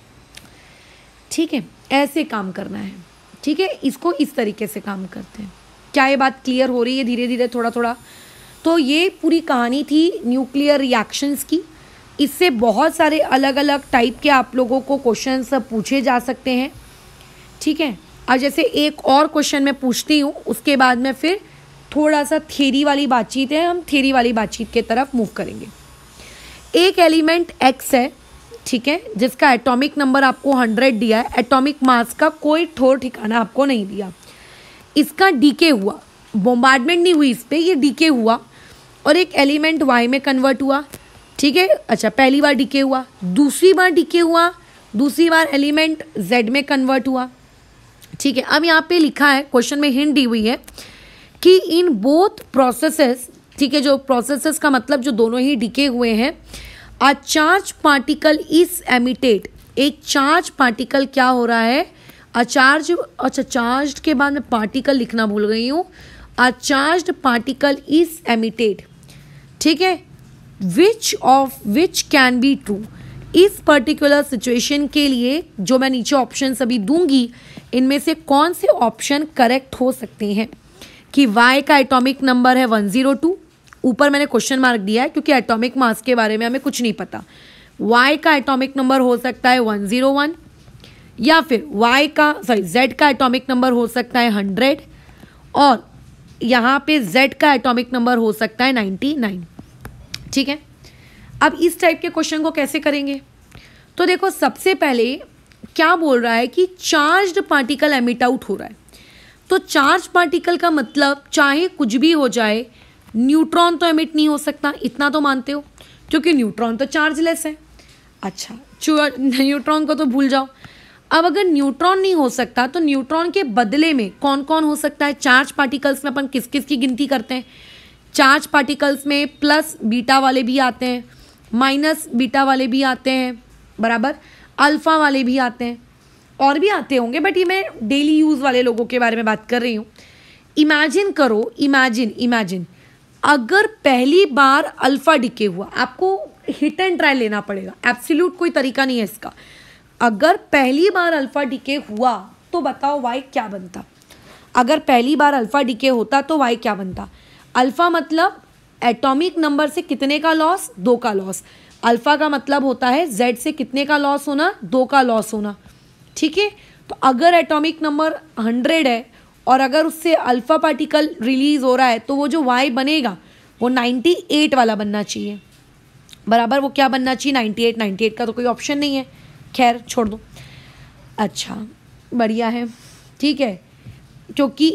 ठीक है, ऐसे काम करना है, ठीक है, इसको इस तरीके से काम करते हैं। क्या ये बात क्लियर हो रही है धीरे धीरे थोड़ा थोड़ा। तो ये पूरी कहानी थी न्यूक्लियर रिएक्शंस की। इससे बहुत सारे अलग अलग टाइप के आप लोगों को क्वेश्चंस पूछे जा सकते हैं, ठीक है। अब जैसे एक और क्वेश्चन मैं पूछती हूँ, उसके बाद में फिर थोड़ा सा थ्योरी वाली बातचीत है, हम थ्योरी वाली बातचीत के तरफ मूव करेंगे। एक एलिमेंट x है, ठीक है, जिसका एटॉमिक नंबर आपको 100 दिया है, एटॉमिक मास का कोई ठोर ठिकाना आपको नहीं दिया। इसका डीके हुआ, बोम्बार्डमेंट नहीं हुई इस पर, ये डीके हुआ और एक एलिमेंट y में कन्वर्ट हुआ, ठीक है। अच्छा, पहली बार डीके हुआ, दूसरी बार डीके हुआ, दूसरी बार एलिमेंट z में कन्वर्ट हुआ, ठीक है। अब यहाँ पे लिखा है, क्वेश्चन में हिंट दी हुई है कि इन बोथ प्रोसेसेस, ठीक है, जो प्रोसेसेस का मतलब जो दोनों ही डीके हुए हैं, a charge particle is emitted, एक चार्ज पार्टिकल क्या हो रहा है, अ चार्ज, अच्छा चार्ज के बाद में पार्टिकल लिखना भूल गई हूँ, a charge particle is emitted, ठीक है, विच कैन बी ट्रू। इस पर्टिकुलर सिचुएशन के लिए जो मैं नीचे ऑप्शन अभी दूंगी, इनमें से कौन से ऑप्शन करेक्ट हो सकते हैं। कि y का एटॉमिक नंबर है 102, ऊपर मैंने क्वेश्चन मार्क दिया है क्योंकि एटॉमिक मास के बारे में हमें कुछ नहीं पता। y का एटॉमिक नंबर हो सकता है 101, या फिर z का एटॉमिक नंबर हो सकता है 100, और यहाँ पे z का एटॉमिक नंबर हो सकता है 99, ठीक है। अब इस टाइप के क्वेश्चन को कैसे करेंगे, तो देखो सबसे पहले क्या बोल रहा है कि चार्ज्ड पार्टिकल एमिट आउट हो रहा है। तो चार्ज पार्टिकल का मतलब चाहे कुछ भी हो जाए, न्यूट्रॉन तो एमिट नहीं हो सकता, इतना तो मानते हो, क्योंकि न्यूट्रॉन तो चार्जलेस है। अच्छा, न्यूट्रॉन को तो भूल जाओ। अब अगर न्यूट्रॉन नहीं हो सकता तो न्यूट्रॉन के बदले में कौन कौन हो सकता है? चार्ज पार्टिकल्स में अपन किस किस की गिनती करते हैं? चार्ज पार्टिकल्स में प्लस बीटा वाले भी आते हैं, माइनस बीटा वाले भी आते हैं, बराबर, अल्फा वाले भी आते हैं, और भी आते होंगे, बट ये मैं डेली यूज़ वाले लोगों के बारे में बात कर रही हूँ। इमेजिन करो, इमेजिन अगर पहली बार अल्फा डिके हुआ, आपको हिट एंड ट्राई लेना पड़ेगा, एब्सोल्यूट कोई तरीका नहीं है इसका। अगर पहली बार अल्फा डिके हुआ तो बताओ वाई क्या बनता? अगर पहली बार अल्फा डिके होता तो वाई क्या बनता? अल्फा मतलब एटॉमिक नंबर से कितने का लॉस? 2 का लॉस। अल्फा का मतलब होता है जेड से कितने का लॉस होना? 2 का लॉस होना, ठीक है। तो अगर एटॉमिक नंबर 100 है और अगर उससे अल्फा पार्टिकल रिलीज हो रहा है तो वो जो वाई बनेगा वो 98 वाला बनना चाहिए, बराबर। वो क्या बनना चाहिए? 98 का तो कोई ऑप्शन नहीं है, खैर छोड़ दो। अच्छा, बढ़िया है, ठीक है, क्योंकि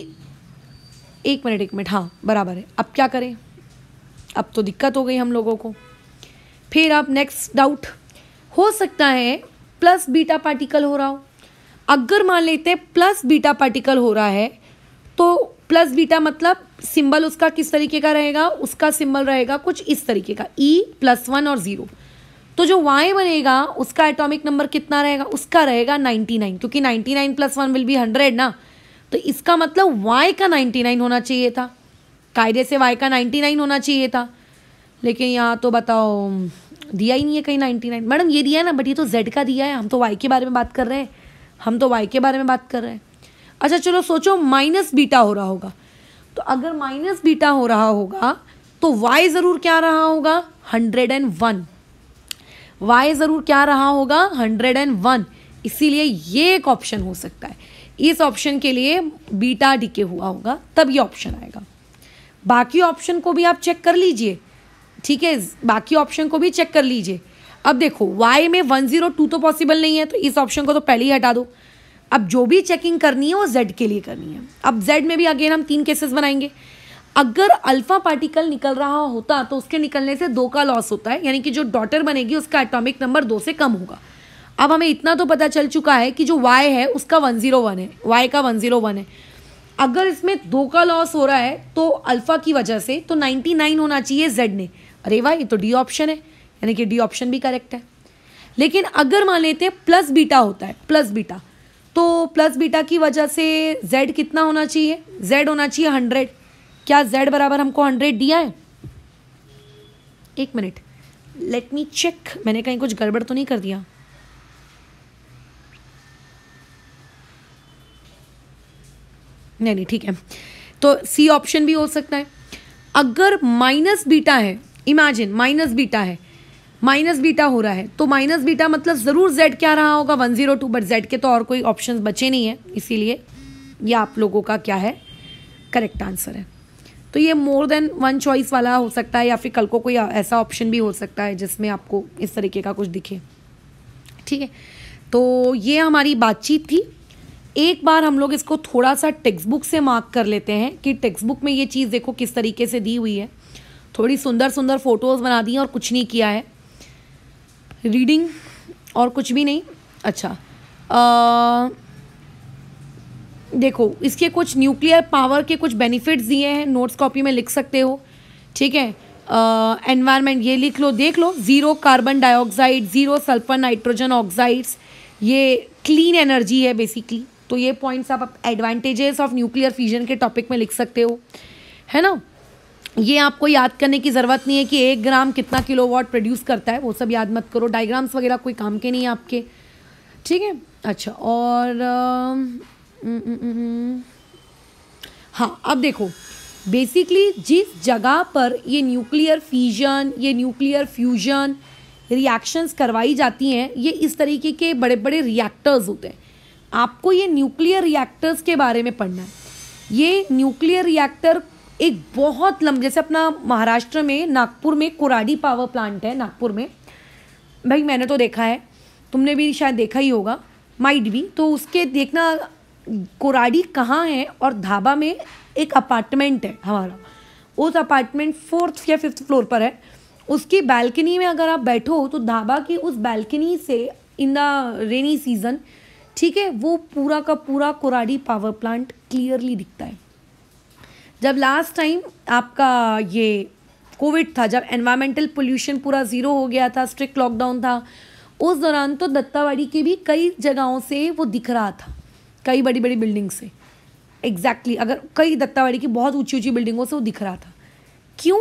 एक मिनट, हाँ बराबर है। अब क्या करें? अब तो दिक्कत हो गई हम लोगों को। फिर अब नेक्स्ट डाउट, हो सकता है प्लस बीटा पार्टिकल हो रहा हो। अगर मान लेते हैं प्लस बीटा पार्टिकल हो रहा है तो प्लस बीटा मतलब सिंबल उसका किस तरीके का रहेगा? उसका सिंबल रहेगा कुछ इस तरीके का, E+1 और 0। तो जो y बनेगा उसका एटॉमिक नंबर कितना रहेगा? उसका रहेगा 99, क्योंकि 99 + 1 विल बी 100 ना। तो इसका मतलब y का 99 होना चाहिए था, कायदे से y का 99 होना चाहिए था, लेकिन यहाँ तो बताओ दिया ही नहीं है कहीं 99। मैडम ये दिया है ना, बट ये तो z का दिया है, हम तो y के बारे में बात कर रहे हैं, अच्छा चलो सोचो माइनस बीटा हो रहा होगा, तो अगर माइनस बीटा हो रहा होगा तो y ज़रूर क्या रहा होगा? 101। y ज़रूर क्या रहा होगा? 101। इसीलिए ये एक ऑप्शन हो सकता है, इस ऑप्शन के लिए बीटा डिके हुआ होगा तब ये ऑप्शन आएगा। बाकी ऑप्शन को भी आप चेक कर लीजिए, ठीक है, बाकी ऑप्शन को भी चेक कर लीजिए। अब देखो y में 102 तो पॉसिबल नहीं है, तो इस ऑप्शन को तो पहले ही हटा दो। अब जो भी चेकिंग करनी है वो z के लिए करनी है। अब z में भी अगेन हम 3 केसेस बनाएंगे। अगर अल्फा पार्टिकल निकल रहा होता तो उसके निकलने से 2 का लॉस होता है, यानी कि जो डॉटर बनेगी उसका एटॉमिक नंबर 2 से कम होगा। अब हमें इतना तो पता चल चुका है कि जो y है उसका 101 है, y का 101 है। अगर इसमें 2 का लॉस हो रहा है तो अल्फा की वजह से तो 99 होना चाहिए z ने। अरे वाह, ये तो डी ऑप्शन है, यानी कि डी ऑप्शन भी करेक्ट है। लेकिन अगर मान लेते हैं प्लस बीटा होता है, प्लस बीटा, तो प्लस बीटा की वजह से z कितना होना चाहिए? z होना चाहिए 100। क्या z बराबर हमको 100 दिया है? एक मिनट, लेट मी चेक, मैंने कहीं कुछ गड़बड़ तो नहीं कर दिया? नहीं, ठीक है, तो सी ऑप्शन भी हो सकता है। अगर माइनस बीटा है, इमेजिन माइनस बीटा हो रहा है, तो माइनस बीटा मतलब ज़रूर z क्या रहा होगा? 102, बट z के तो और कोई ऑप्शंस बचे नहीं है, इसीलिए ये आप लोगों का क्या है? करेक्ट आंसर है। तो ये मोर देन वन चॉइस वाला हो सकता है, या फिर कल को कोई ऐसा ऑप्शन भी हो सकता है जिसमें आपको इस तरीके का कुछ दिखे, ठीक है। तो ये हमारी बातचीत थी। एक बार हम लोग इसको थोड़ा सा टेक्स्ट बुक से मार्क कर लेते हैं कि टेक्स्ट बुक में ये चीज़ देखो किस तरीके से दी हुई है। थोड़ी सुंदर सुंदर फोटोज़ बना दी हैं और कुछ नहीं किया है, रीडिंग और कुछ भी नहीं। अच्छा, देखो इसके कुछ न्यूक्लियर पावर के कुछ बेनिफिट्स दिए हैं, नोट्स कॉपी में लिख सकते हो, ठीक है। एनवायरनमेंट ये लिख लो, देख लो, 0 carbon dioxide, 0 sulphur nitrogen oxides, ये क्लीन एनर्जी है बेसिकली। तो ये पॉइंट्स आप एडवांटेजेस ऑफ न्यूक्लियर फ्यूजन के टॉपिक में लिख सकते हो, है ना। ये आपको याद करने की ज़रूरत नहीं है कि 1 ग्राम कितना किलोवाट प्रोड्यूस करता है, वो सब याद मत करो, डायग्राम्स वगैरह कोई काम के नहीं है आपके, ठीक है। अच्छा, और हाँ, अब देखो बेसिकली जिस जगह पर ये न्यूक्लियर फिजन, ये न्यूक्लियर फ्यूजन रिएक्शंस करवाई जाती हैं, ये इस तरीके के बड़े बड़े रिएक्टर्स होते हैं। आपको ये न्यूक्लियर रिएक्टर्स के बारे में पढ़ना है। ये न्यूक्लियर रिएक्टर एक बहुत लंबे, जैसे अपना महाराष्ट्र में नागपुर में कोराडी पावर प्लांट है, नागपुर में, भाई मैंने तो देखा है, तुमने भी शायद देखा ही होगा, माइट भी, तो उसके देखना कोराडी कहाँ है, और धाबा में एक अपार्टमेंट है हमारा, उस अपार्टमेंट 4th या 5th फ्लोर पर है। उसकी बालकनी में अगर आप बैठो तो धाबा की उस बालकनी से इन द रेनी सीजन, ठीक है, वो पूरा का पूरा कोराडी पावर प्लांट क्लियरली दिखता है। जब लास्ट टाइम आपका ये कोविड था, जब एनवायरमेंटल पोल्यूशन पूरा ज़ीरो हो गया था, स्ट्रिक्ट लॉकडाउन था, उस दौरान तो दत्तावाड़ी के भी कई जगहों से वो दिख रहा था, कई बड़ी बड़ी बिल्डिंग से। एग्जैक्टली अगर कई दत्तावाड़ी की बहुत ऊंची ऊंची बिल्डिंगों से वो दिख रहा था। क्यों?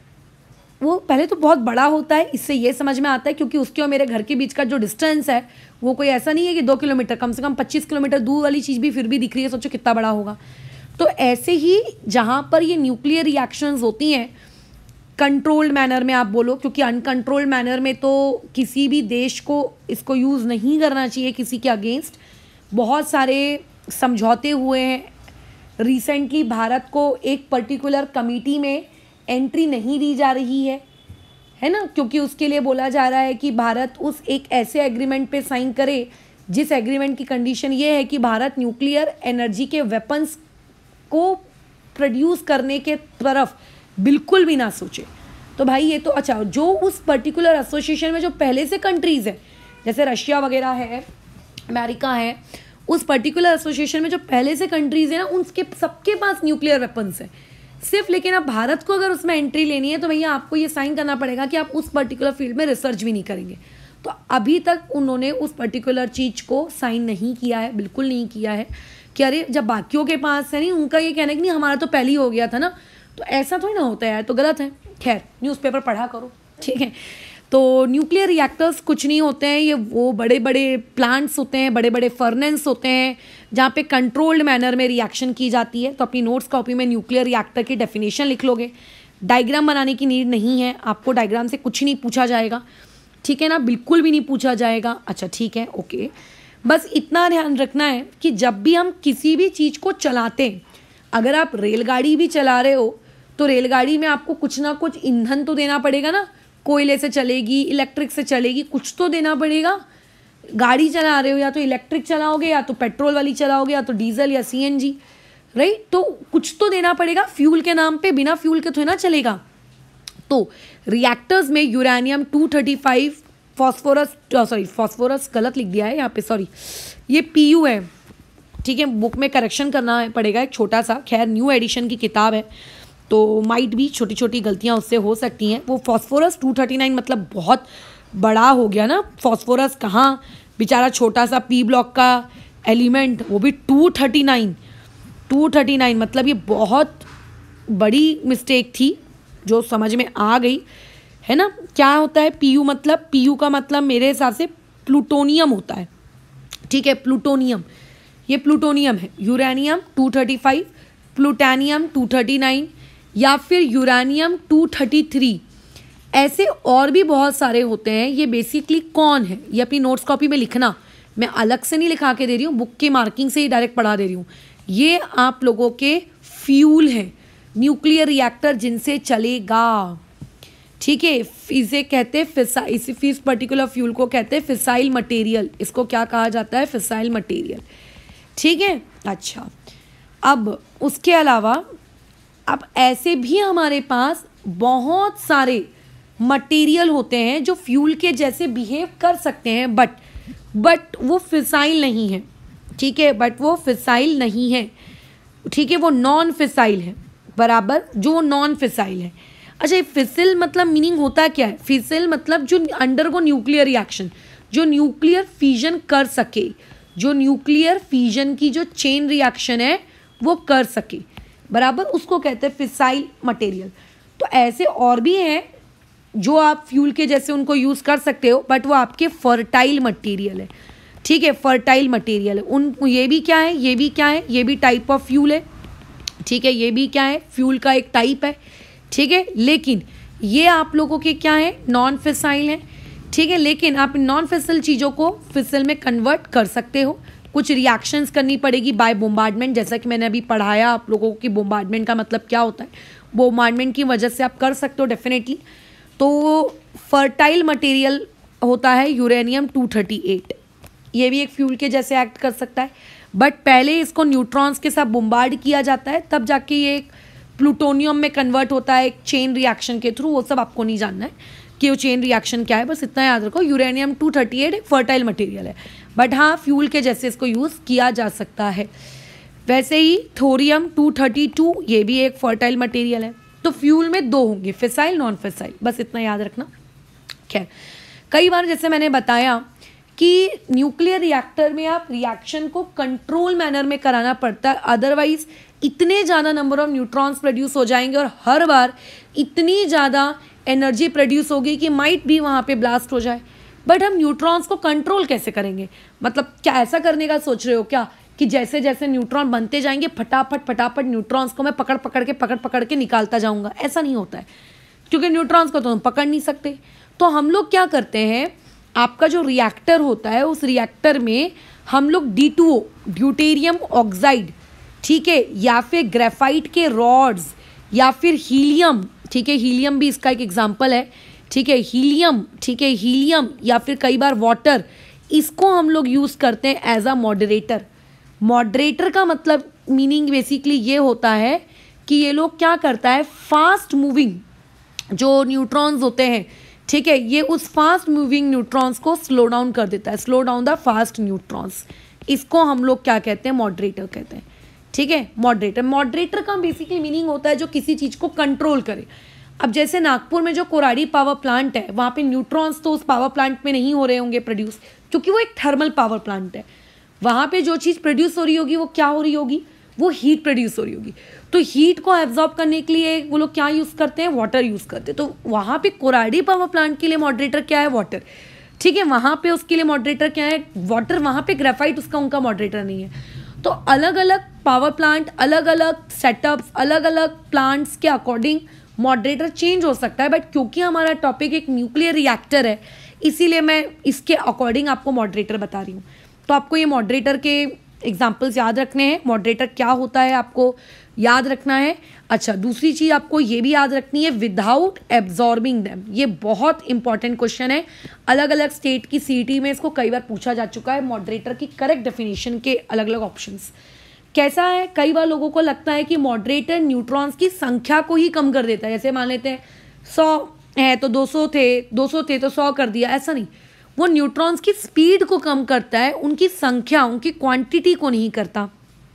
वो पहले तो बहुत बड़ा होता है, इससे ये समझ में आता है क्योंकि उसके और मेरे घर के बीच का जो डिस्टेंस है वो कोई ऐसा नहीं है कि 2 किलोमीटर, कम से कम 25 किलोमीटर दूर वाली चीज़ भी फिर भी दिख रही है, सोचो कितना बड़ा होगा। तो ऐसे ही जहाँ पर ये न्यूक्लियर रिएक्शंस होती हैं कंट्रोल्ड मैनर में आप बोलो, क्योंकि अनकंट्रोल्ड मैनर में तो किसी भी देश को इसको यूज़ नहीं करना चाहिए किसी के अगेंस्ट। बहुत सारे समझौते हुए हैं। रिसेंटली भारत को एक पर्टिकुलर कमेटी में एंट्री नहीं दी जा रही है ना, क्योंकि उसके लिए बोला जा रहा है कि भारत उस एक ऐसे एग्रीमेंट पे साइन करे जिस एग्रीमेंट की कंडीशन ये है कि भारत न्यूक्लियर एनर्जी के वेपन्स को प्रोड्यूस करने के तरफ बिल्कुल भी ना सोचे। तो भाई ये तो अच्छा, जो उस पर्टिकुलर एसोसिएशन में जो पहले से कंट्रीज़ हैं, जैसे रशिया वगैरह है, अमेरिका है, उस पर्टिकुलर एसोसिएशन में जो पहले से कंट्रीज़ हैं ना, उनके सबके पास न्यूक्लियर वेपन्स हैं सिर्फ। लेकिन अब भारत को अगर उसमें एंट्री लेनी है तो भैया आपको ये साइन करना पड़ेगा कि आप उस पर्टिकुलर फील्ड में रिसर्च भी नहीं करेंगे। तो अभी तक उन्होंने उस पर्टिकुलर चीज़ को साइन नहीं किया है, बिल्कुल नहीं किया है कि अरे जब बाकियों के पास है नहीं, उनका ये कहना है कि नहीं हमारा तो पहले ही हो गया था ना, तो ऐसा थोड़ी ना होता है यार, तो गलत है। खैर न्यूज़पेपर पढ़ा करो, ठीक है। तो न्यूक्लियर रिएक्टर्स कुछ नहीं होते हैं, ये वो बड़े बड़े प्लांट्स होते हैं, बड़े बड़े फर्नेंस होते हैं जहाँ पे कंट्रोल्ड मैनर में रिएक्शन की जाती है। तो अपनी नोट्स कॉपी में न्यूक्लियर रिएक्टर की डेफिनेशन लिख लोगे। डायग्राम बनाने की नीड नहीं है, आपको डायग्राम से कुछ नहीं पूछा जाएगा, ठीक है ना, बिल्कुल भी नहीं पूछा जाएगा। अच्छा ठीक है, ओके। बस इतना ध्यान रखना है कि जब भी हम किसी भी चीज़ को चलाते हैं, अगर आप रेलगाड़ी भी चला रहे हो तो रेलगाड़ी में आपको कुछ ना कुछ ईंधन तो देना पड़ेगा ना, कोयले से चलेगी, इलेक्ट्रिक से चलेगी, कुछ तो देना पड़ेगा। गाड़ी चला रहे हो या तो इलेक्ट्रिक चलाओगे, या तो पेट्रोल वाली चलाओगे, या तो डीजल या सीएनजी, राइट। तो कुछ तो देना पड़ेगा फ्यूल के नाम पे, बिना फ्यूल के तो ना चलेगा। तो रिएक्टर्स में यूरेनियम 235 फॉस्फोरस गलत लिख दिया है यहाँ पे, सॉरी, ये पीयू है, ठीक है, बुक में करेक्शन करना पड़ेगा एक छोटा सा। खैर न्यू एडिशन की किताब है तो माइट भी छोटी छोटी गलतियाँ उससे हो सकती हैं। वो फॉस्फोरस 239 मतलब बहुत बड़ा हो गया ना, फॉस्फोरस कहाँ बेचारा छोटा सा पी ब्लॉक का एलिमेंट, वो भी 239 मतलब ये बहुत बड़ी मिस्टेक थी जो समझ में आ गई है ना। क्या होता है पीयू? मतलब पीयू का मतलब मेरे हिसाब से प्लूटोनियम होता है, ठीक है, प्लूटोनियम, ये प्लूटोनियम है। यूरेनियम 235, प्लूटोनियम 239 या फिर यूरेनियम 233, ऐसे और भी बहुत सारे होते हैं। ये बेसिकली कौन है, ये अपनी नोट्स कॉपी में लिखना, मैं अलग से नहीं लिखा के दे रही हूँ, बुक की मार्किंग से ही डायरेक्ट पढ़ा दे रही हूँ। ये आप लोगों के फ्यूल हैं, न्यूक्लियर रिएक्टर जिनसे चलेगा, ठीक है। इसे कहते हैं इस पर्टिकुलर फ्यूल को कहते हैं फिसाइल मटेरियल। इसको क्या कहा जाता है? फिसाइल मटेरियल, ठीक है। अच्छा, अब उसके अलावा अब ऐसे भी हमारे पास बहुत सारे मटेरियल होते हैं जो फ्यूल के जैसे बिहेव कर सकते हैं, बट वो फिसाइल नहीं है, ठीक है, बट वो फिसाइल नहीं है, ठीक है, वो नॉन फिसाइल है, बराबर, जो नॉन फिसाइल है। अच्छा, ये फिसिल मतलब मीनिंग होता क्या है? फिसिल मतलब जो अंडरगो न्यूक्लियर रिएक्शन, जो न्यूक्लियर फिजन कर सके, जो न्यूक्लियर फिजन की जो चेन रिएक्शन है वो कर सके, बराबर, उसको कहते हैं फिसाइल मटेरियल। तो ऐसे और भी हैं जो आप फ्यूल के जैसे उनको यूज़ कर सकते हो, बट वो आपके फर्टाइल मटेरियल है, ठीक है, फर्टाइल मटेरियल है। उन ये भी क्या है, ये भी क्या है, ये भी टाइप ऑफ फ्यूल है, ठीक है, ये भी क्या है, फ्यूल का एक टाइप है, ठीक है। लेकिन ये आप लोगों के क्या है, नॉन फिसाइल है, ठीक है। लेकिन आप नॉन फिसल चीज़ों को फिसल में कन्वर्ट कर सकते हो, कुछ रिएक्शंस करनी पड़ेगी बाय बोम्बार्डमेंट, जैसा कि मैंने अभी पढ़ाया आप लोगों की बोम्बार्डमेंट का मतलब क्या होता है। बोम्बार्डमेंट की वजह से आप कर सकते हो डेफिनेटली। तो फर्टाइल मटेरियल होता है यूरेनियम 238, ये भी एक फ्यूल के जैसे एक्ट कर सकता है, बट पहले इसको न्यूट्रॉन्स के साथ बम्बार्ड किया जाता है, तब जाके ये प्लूटोनियम में कन्वर्ट होता है एक चेन रिएक्शन के थ्रू। वो सब आपको नहीं जानना है कि वो चेन रिएक्शन क्या है, बस इतना याद रखो यूरेनियम 238 एक फर्टाइल मटेरियल है, बट हाँ फ्यूल के जैसे इसको यूज़ किया जा सकता है। वैसे ही थोरियम 232 ये भी एक फर्टाइल मटेरियल है। तो फ्यूल में दो होंगे, फिसाइल नॉन फिसाइल, बस इतना याद रखना। खैर, कई बार जैसे मैंने बताया कि न्यूक्लियर रिएक्टर में आप रिएक्शन को कंट्रोल मैनर में कराना पड़ता है, अदरवाइज इतने ज़्यादा नंबर ऑफ न्यूट्रॉन्स प्रोड्यूस हो जाएंगे और हर बार इतनी ज़्यादा एनर्जी प्रोड्यूस होगी कि माइट भी वहाँ पे ब्लास्ट हो जाए। बट हम न्यूट्रॉन्स को कंट्रोल कैसे करेंगे? मतलब क्या ऐसा करने का सोच रहे हो क्या कि जैसे जैसे न्यूट्रॉन बनते जाएंगे फटाफट न्यूट्रॉन्स को मैं पकड़ के निकालता जाऊँगा? ऐसा नहीं होता है, क्योंकि न्यूट्रॉन्स को तो हम पकड़ नहीं सकते। तो हम लोग क्या करते हैं, आपका जो रिएक्टर होता है उस रिएक्टर में हम लोग D2O ड्यूटेरियम ऑक्साइड, ठीक है, या फिर ग्रेफाइट के रॉड्स, या फिर हीलियम, ठीक है, हीलियम भी इसका एक एग्जांपल है, ठीक है, हीलियम, ठीक है, हीलियम या फिर कई बार वाटर, इसको हम लोग यूज़ करते हैं एज अ मॉडरेटर। मॉडरेटर का मतलब मीनिंग बेसिकली ये होता है कि ये लोग क्या करता है, फास्ट मूविंग जो न्यूट्रॉन्स होते हैं, ठीक है, ये उस फास्ट मूविंग न्यूट्रॉन्स को स्लो डाउन कर देता है, slow down the fast neutrons. इसको हम लोग क्या कहते हैं, मॉडरेटर कहते हैं, ठीक है। मॉडरेटर का बेसिकली मीनिंग होता है जो किसी चीज़ को कंट्रोल करे। अब जैसे नागपुर में जो कोराडी पावर प्लांट है, वहाँ पे न्यूट्रॉन्स तो उस पावर प्लांट में नहीं हो रहे होंगे प्रोड्यूस, क्योंकि वो एक थर्मल पावर प्लांट है। वहाँ पे जो चीज़ प्रोड्यूस हो रही होगी वो क्या हो रही होगी, वो हीट प्रोड्यूस हो रही होगी। तो हीट को एब्जॉर्ब करने के लिए वो लोग क्या यूज़ करते हैं, वाटर यूज़ करते हैं। तो वहाँ पे कोराडी पावर प्लांट के लिए मॉडरेटर क्या है, वाटर, ठीक है। वहाँ पे उसके लिए मॉडरेटर क्या है, वाटर। वहाँ पे ग्रेफाइट उसका उनका मॉडरेटर नहीं है। तो अलग अलग पावर प्लांट, अलग अलग सेटअप्स, अलग अलग प्लांट्स के अकॉर्डिंग मॉडरेटर चेंज हो सकता है। बट क्योंकि हमारा टॉपिक एक न्यूक्लियर रिएक्टर है, इसीलिए मैं इसके अकॉर्डिंग आपको मॉडरेटर बता रही हूँ। तो आपको ये मॉडरेटर के एग्जाम्पल्स याद रखने हैं, मॉडरेटर क्या होता है आपको याद रखना है। अच्छा, दूसरी चीज़ आपको ये भी याद रखनी है, विदाउट एब्जॉर्बिंग देम। ये बहुत इंपॉर्टेंट क्वेश्चन है, अलग अलग स्टेट की सीईटी में इसको कई बार पूछा जा चुका है। मॉडरेटर की करेक्ट डेफिनेशन के अलग अलग ऑप्शंस कैसा है। कई बार लोगों को लगता है कि मॉडरेटर न्यूट्रॉन्स की संख्या को ही कम कर देता है। जैसे मान लेते हैं 100 है तो 200 थे तो 100 कर दिया, ऐसा नहीं। वो न्यूट्रॉन्स की स्पीड को कम करता है, उनकी संख्या, उनकी क्वांटिटी को नहीं करता।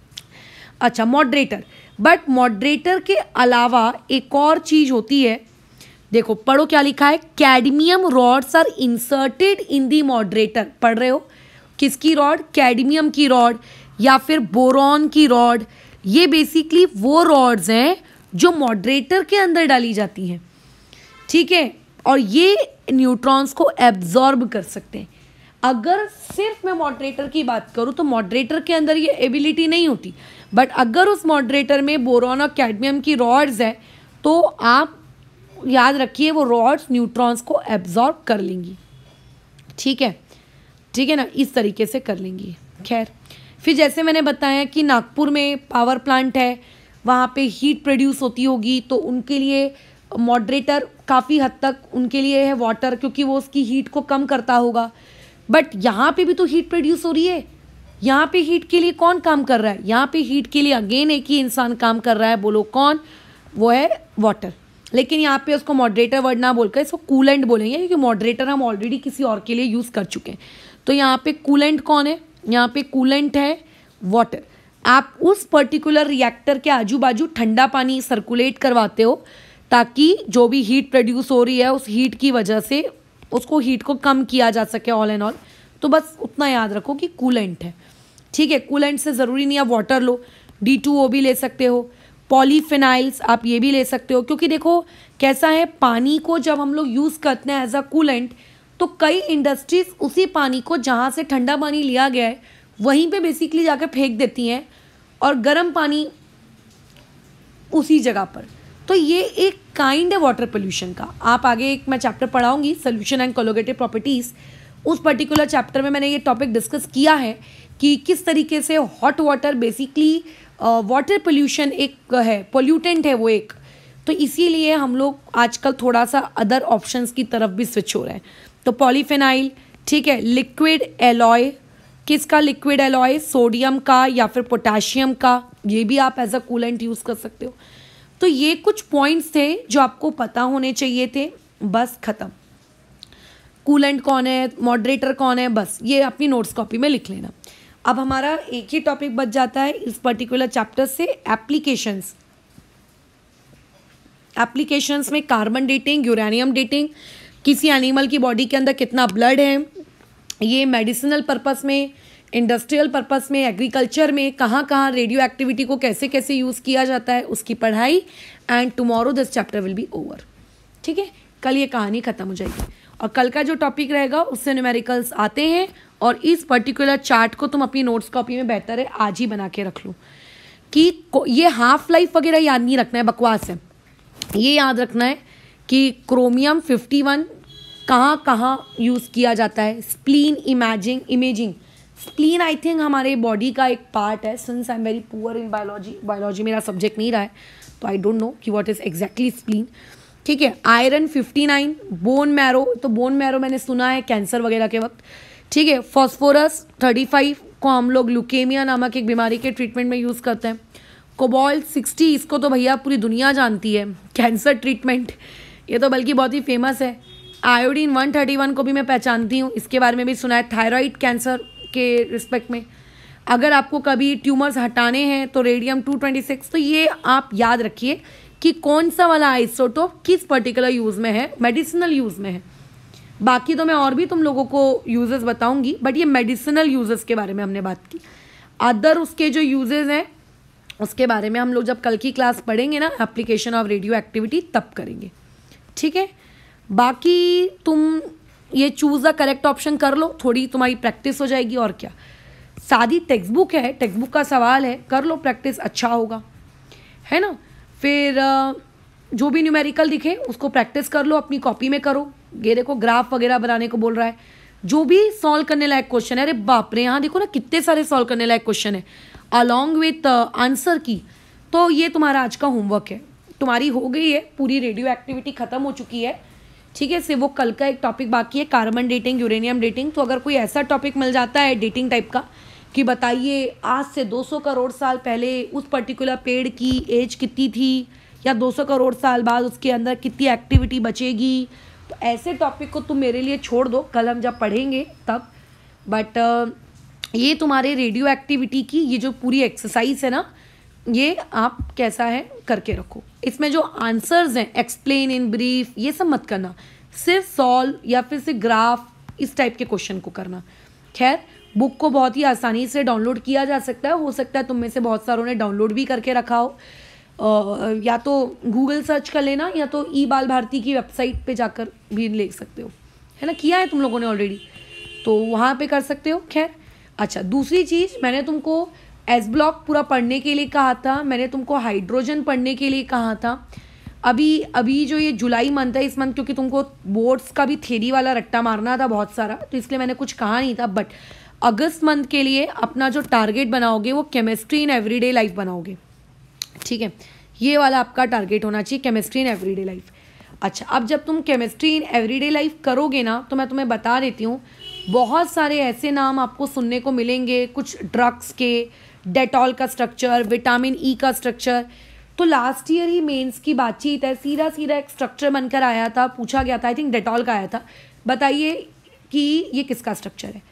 अच्छा, मॉडरेटर। बट मॉडरेटर के अलावा एक और चीज होती है, देखो पढ़ो क्या लिखा है, cadmium rods are inserted in the moderator. पढ़ रहे हो, किसकी रॉड, कैडमियम की रॉड या फिर बोरॉन की रॉड। ये बेसिकली वो रॉड्स हैं जो मॉडरेटर के अंदर डाली जाती हैं, ठीक है, और ये न्यूट्रॉन्स को एब्जॉर्ब कर सकते हैं। अगर सिर्फ मैं मॉडरेटर की बात करूं तो मॉडरेटर के अंदर ये एबिलिटी नहीं होती, बट अगर उस मॉडरेटर में बोरॉन और कैडमियम की रॉड्स है तो आप याद रखिए वो रॉड्स न्यूट्रॉन्स को एब्जॉर्ब कर लेंगी, ठीक है, ठीक है ना, इस तरीके से कर लेंगी। खैर, फिर जैसे मैंने बताया कि नागपुर में पावर प्लांट है, वहाँ पे हीट प्रोड्यूस होती होगी, तो उनके लिए मॉडरेटर काफ़ी हद तक उनके लिए है वाटर, क्योंकि वो उसकी हीट को कम करता होगा। बट यहाँ पे भी तो हीट प्रोड्यूस हो रही है, यहाँ पे हीट के लिए कौन काम कर रहा है, यहाँ पे हीट के लिए अगेन एक ही इंसान काम कर रहा है, बोलो कौन, वो है वाटर। लेकिन यहाँ पे उसको मॉडरेटर वर्ड ना बोलकर इसको कूलेंट बोलेंगे, क्योंकि मॉडरेटर हम ऑलरेडी किसी और के लिए यूज़ कर चुके हैं। तो यहाँ पे कूलेंट कौन है, यहाँ पे कूलेंट है वाटर। आप उस पर्टिकुलर रिएक्टर के आजू बाजू ठंडा पानी सर्कुलेट करवाते हो ताकि जो भी हीट प्रोड्यूस हो रही है उस हीट की वजह से उसको हीट को कम किया जा सके, ऑल एंड ऑल। तो बस उतना याद रखो कि कूलेंट है, ठीक है। कूलेंट से ज़रूरी नहीं आप वाटर लो, D2O भी ले सकते हो, पॉलीफिनाइल्स आप ये भी ले सकते हो। क्योंकि देखो कैसा है, पानी को जब हम लोग यूज़ करते हैं एज अ कूलेंट, तो कई इंडस्ट्रीज उसी पानी को जहाँ से ठंडा पानी लिया गया है वहीं पे बेसिकली जाकर फेंक देती हैं और गर्म पानी उसी जगह पर। तो ये एक काइंड है वाटर पोल्यूशन का। आप आगे एक मैं चैप्टर पढ़ाऊंगी, सोल्यूशन एंड कोलोगेटिव प्रॉपर्टीज़, उस पर्टिकुलर चैप्टर में मैंने ये टॉपिक डिस्कस किया है कि किस तरीके से hot water basically water pollution एक है, पोल्यूटेंट है वो एक। तो इसीलिए हम लोग आजकल थोड़ा सा अदर ऑप्शंस की तरफ भी स्विच हो रहे हैं। तो पॉलीफिनाइल, ठीक है, लिक्विड एलॉय, किसका लिक्विड एलॉय, सोडियम का या फिर पोटेशियम का, ये भी आप एज अ कूलेंट यूज़ कर सकते हो। तो ये कुछ पॉइंट्स थे जो आपको पता होने चाहिए थे, बस ख़त्म। कूलेंट कौन है, मॉडरेटर कौन है, बस ये अपनी नोट्स कॉपी में लिख लेना। अब हमारा एक ही टॉपिक बच जाता है इस पर्टिकुलर चैप्टर से, एप्लीकेशंस। एप्लीकेशंस में कार्बन डेटिंग, यूरेनियम डेटिंग, किसी एनिमल की बॉडी के अंदर कितना ब्लड है, ये मेडिसिनल पर्पस में, इंडस्ट्रियल पर्पस में, एग्रीकल्चर में कहाँ कहाँ रेडियो एक्टिविटी को कैसे कैसे यूज़ किया जाता है, उसकी पढ़ाई। And tomorrow this chapter will be over. ठीक है, कल ये कहानी ख़त्म हो जाएगी और कल का जो टॉपिक रहेगा उससे न्यूमेरिकल्स आते हैं। और इस पर्टिकुलर चार्ट को तुम अपनी नोट्स कॉपी में बेहतर है आज ही बना के रख लो कि ये हाफ लाइफ वगैरह याद नहीं रखना है, बकवास है। ये याद रखना है कि क्रोमियम 51 कहाँ कहाँ यूज़ किया जाता है। Spleen imaging, spleen I think हमारे बॉडी का एक पार्ट है। Since I am very poor in biology मेरा सब्जेक्ट नहीं रहा है, तो आई डोंट नो कि व्हाट इज़ एग्जैक्टली स्प्लीन। ठीक है, आयरन 59, बोन मैरो, तो बोन मैरो मैंने सुना है कैंसर वगैरह के वक्त। ठीक है, फॉस्फोरस 35 को हम लोग ल्यूकेमिया नामक एक बीमारी के ट्रीटमेंट में यूज़ करते हैं। कोबाल्ट 60, इसको तो भैया पूरी दुनिया जानती है, कैंसर ट्रीटमेंट, ये तो बल्कि बहुत ही फेमस है। आयोडीन 131 को भी मैं पहचानती हूँ, इसके बारे में भी सुना है, थायराइड कैंसर के रिस्पेक्ट में। अगर आपको कभी ट्यूमर्स हटाने हैं तो रेडियम 226। तो ये आप याद रखिए कि कौन सा वाला आइसोटोप किस पर्टिकुलर यूज़ में है, मेडिसिनल यूज़ में है। बाकी तो मैं और भी तुम लोगों को यूजेस बताऊंगी, बट ये मेडिसिनल यूजेस के बारे में हमने बात की। अदर उसके जो यूजेस हैं उसके बारे में हम लोग जब कल की क्लास पढ़ेंगे ना, एप्लीकेशन ऑफ रेडियो एक्टिविटी, तब करेंगे। ठीक है, बाकी तुम ये चूज़ द करेक्ट ऑप्शन कर लो, थोड़ी तुम्हारी प्रैक्टिस हो जाएगी। और क्या, सादी टेक्स्ट बुक है, टेक्स्ट बुक का सवाल है, कर लो प्रैक्टिस, अच्छा होगा, है ना। फिर जो भी न्यूमेरिकल दिखे उसको प्रैक्टिस कर लो, अपनी कॉपी में करो। ये देखो ग्राफ वगैरह बनाने को बोल रहा है, जो भी सॉल्व करने लायक क्वेश्चन है, अरे बाप रे, यहाँ देखो ना कितने सारे सॉल्व करने लायक क्वेश्चन है अलॉन्ग विथ आंसर की। तो ये तुम्हारा आज का होमवर्क है, तुम्हारी हो गई है पूरी रेडियो एक्टिविटी ख़त्म हो चुकी है। ठीक है, सिर्फ वो कल का एक टॉपिक बाकी है, कार्बन डेटिंग, यूरेनियम डेटिंग। तो अगर कोई ऐसा टॉपिक मिल जाता है डेटिंग टाइप का कि बताइए आज से 200 करोड़ साल पहले उस पर्टिकुलर पेड़ की एज कितनी थी, या 200 करोड़ साल बाद उसके अंदर कितनी एक्टिविटी बचेगी, तो ऐसे टॉपिक को तुम मेरे लिए छोड़ दो, कल हम जब पढ़ेंगे तब। बट ये तुम्हारे रेडियो एक्टिविटी की ये जो पूरी एक्सरसाइज है ना, ये आप कैसा है करके रखो। इसमें जो आंसर्स हैं, एक्सप्लेन इन ब्रीफ, ये सब मत करना, सिर्फ सॉल्व या फिर सिर्फ ग्राफ, इस टाइप के क्वेश्चन को करना। खैर, बुक को बहुत ही आसानी से डाउनलोड किया जा सकता है, हो सकता है तुम में से बहुत सारों ने डाउनलोड भी करके रखा हो। या तो गूगल सर्च कर लेना, या तो ई बाल भारती की वेबसाइट पे जाकर भी ले सकते हो, है ना, किया है तुम लोगों ने ऑलरेडी, तो वहाँ पे कर सकते हो। खैर, अच्छा, दूसरी चीज़, मैंने तुमको एस ब्लॉक पूरा पढ़ने के लिए कहा था, मैंने तुमको हाइड्रोजन पढ़ने के लिए कहा था। अभी जो ये जुलाई मंथ है, इस मंथ क्योंकि तुमको बोर्ड्स का भी थ्योरी वाला रट्टा मारना था बहुत सारा, तो इसलिए मैंने कुछ कहा नहीं था। बट अगस्त मंथ के लिए अपना जो टारगेट बनाओगे वो केमिस्ट्री इन एवरीडे लाइफ बनाओगे। ठीक है, ये वाला आपका टारगेट होना चाहिए, केमिस्ट्री इन एवरीडे लाइफ। अच्छा, अब जब तुम केमिस्ट्री इन एवरीडे लाइफ करोगे ना, तो मैं तुम्हें बता देती हूँ, बहुत सारे ऐसे नाम आपको सुनने को मिलेंगे, कुछ ड्रग्स के, डेटॉल का स्ट्रक्चर, विटामिन ई का स्ट्रक्चर। तो लास्ट ईयर ही मेंस की बातचीत है, सीधा सीधा एक स्ट्रक्चर बनकर आया था, पूछा गया था, आई थिंक डेटॉल का आया था, बताइए कि ये किसका स्ट्रक्चर है,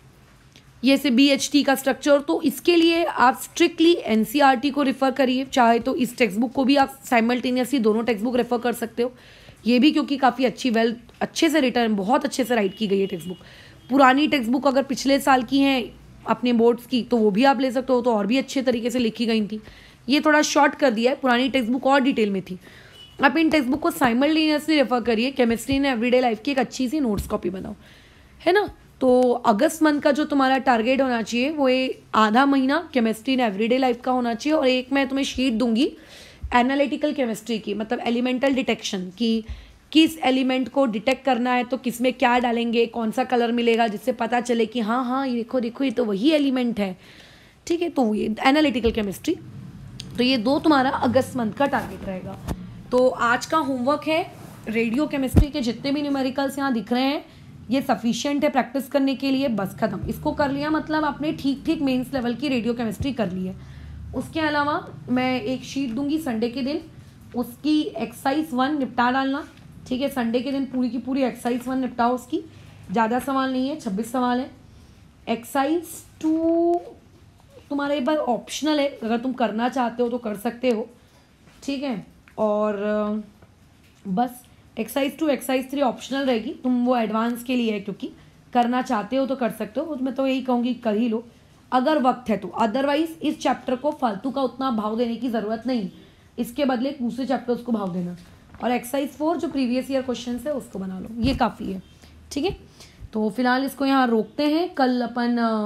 ये से BHT का स्ट्रक्चर। तो इसके लिए आप स्ट्रिक्टली NCERT को रेफ़र करिए, चाहे तो इस टेक्स्ट बुक को भी आप साइमल्टेनियसली दोनों टेक्स्ट बुक रेफ़र कर सकते हो, ये भी क्योंकि काफ़ी अच्छे से रिटर्न, बहुत अच्छे से राइट की गई है टेक्स्ट बुक। पुरानी टेक्स्ट बुक अगर पिछले साल की हैं अपने बोर्ड्स की, तो वो भी आप ले सकते हो, तो और भी अच्छे तरीके से लिखी गई थी। ये थोड़ा शॉर्ट कर दिया है, पुरानी टेक्स्ट बुक और डिटेल में थी। आप इन टेक्स्ट बुक को साइमल्टेनियसली रेफ़र करिए, केमिस्ट्री इन एवरीडे लाइफ की एक अच्छी सी नोट्स कॉपी बनाओ, है ना। तो अगस्त मंथ का जो तुम्हारा टारगेट होना चाहिए वो ये आधा महीना केमिस्ट्री इन एवरीडे लाइफ का होना चाहिए। और एक मैं तुम्हें शीट दूंगी एनालिटिकल केमिस्ट्री की, मतलब एलिमेंटल डिटेक्शन की, किस एलिमेंट को डिटेक्ट करना है तो किस में क्या डालेंगे, कौन सा कलर मिलेगा, जिससे पता चले कि हाँ हाँ ये देखो देखो ये तो वही एलिमेंट है। ठीक है, तो ये एनालिटिकल केमिस्ट्री, तो ये दो तुम्हारा अगस्त मंथ का टारगेट रहेगा। तो आज का होमवर्क है, रेडियो केमिस्ट्री के जितने भी न्यूमेरिकल्स यहाँ दिख रहे हैं ये सफिशिएंट है प्रैक्टिस करने के लिए, बस खत्म। इसको कर लिया मतलब आपने ठीक ठीक मेंस लेवल की रेडियो केमिस्ट्री कर ली है। उसके अलावा मैं एक शीट दूंगी संडे के दिन, उसकी एक्सरसाइज 1 निपटा डालना, ठीक है। संडे के दिन पूरी की पूरी एक्सरसाइज 1 निपटाओ उसकी, ज़्यादा सवाल नहीं है, 26 सवाल है। एक्सरसाइज 2 तुम्हारे एक बार ऑप्शनल है, अगर तुम करना चाहते हो तो कर सकते हो, ठीक है। और बस एक्सरसाइज 2 एक्सरसाइज 3 ऑप्शनल रहेगी, तुम वो एडवांस के लिए है, क्योंकि करना चाहते हो तो कर सकते हो। मैं तो यही कहूँगी कर ही लो अगर वक्त है तो, अदरवाइज इस चैप्टर को फालतू का उतना भाव देने की ज़रूरत नहीं, इसके बदले दूसरे चैप्टर्स को भाव देना। और एक्सरसाइज 4 जो प्रीवियस ईयर क्वेश्चन है उसको बना लो, ये काफ़ी है, ठीक है। तो फिलहाल इसको यहाँ रोकते हैं, कल अपन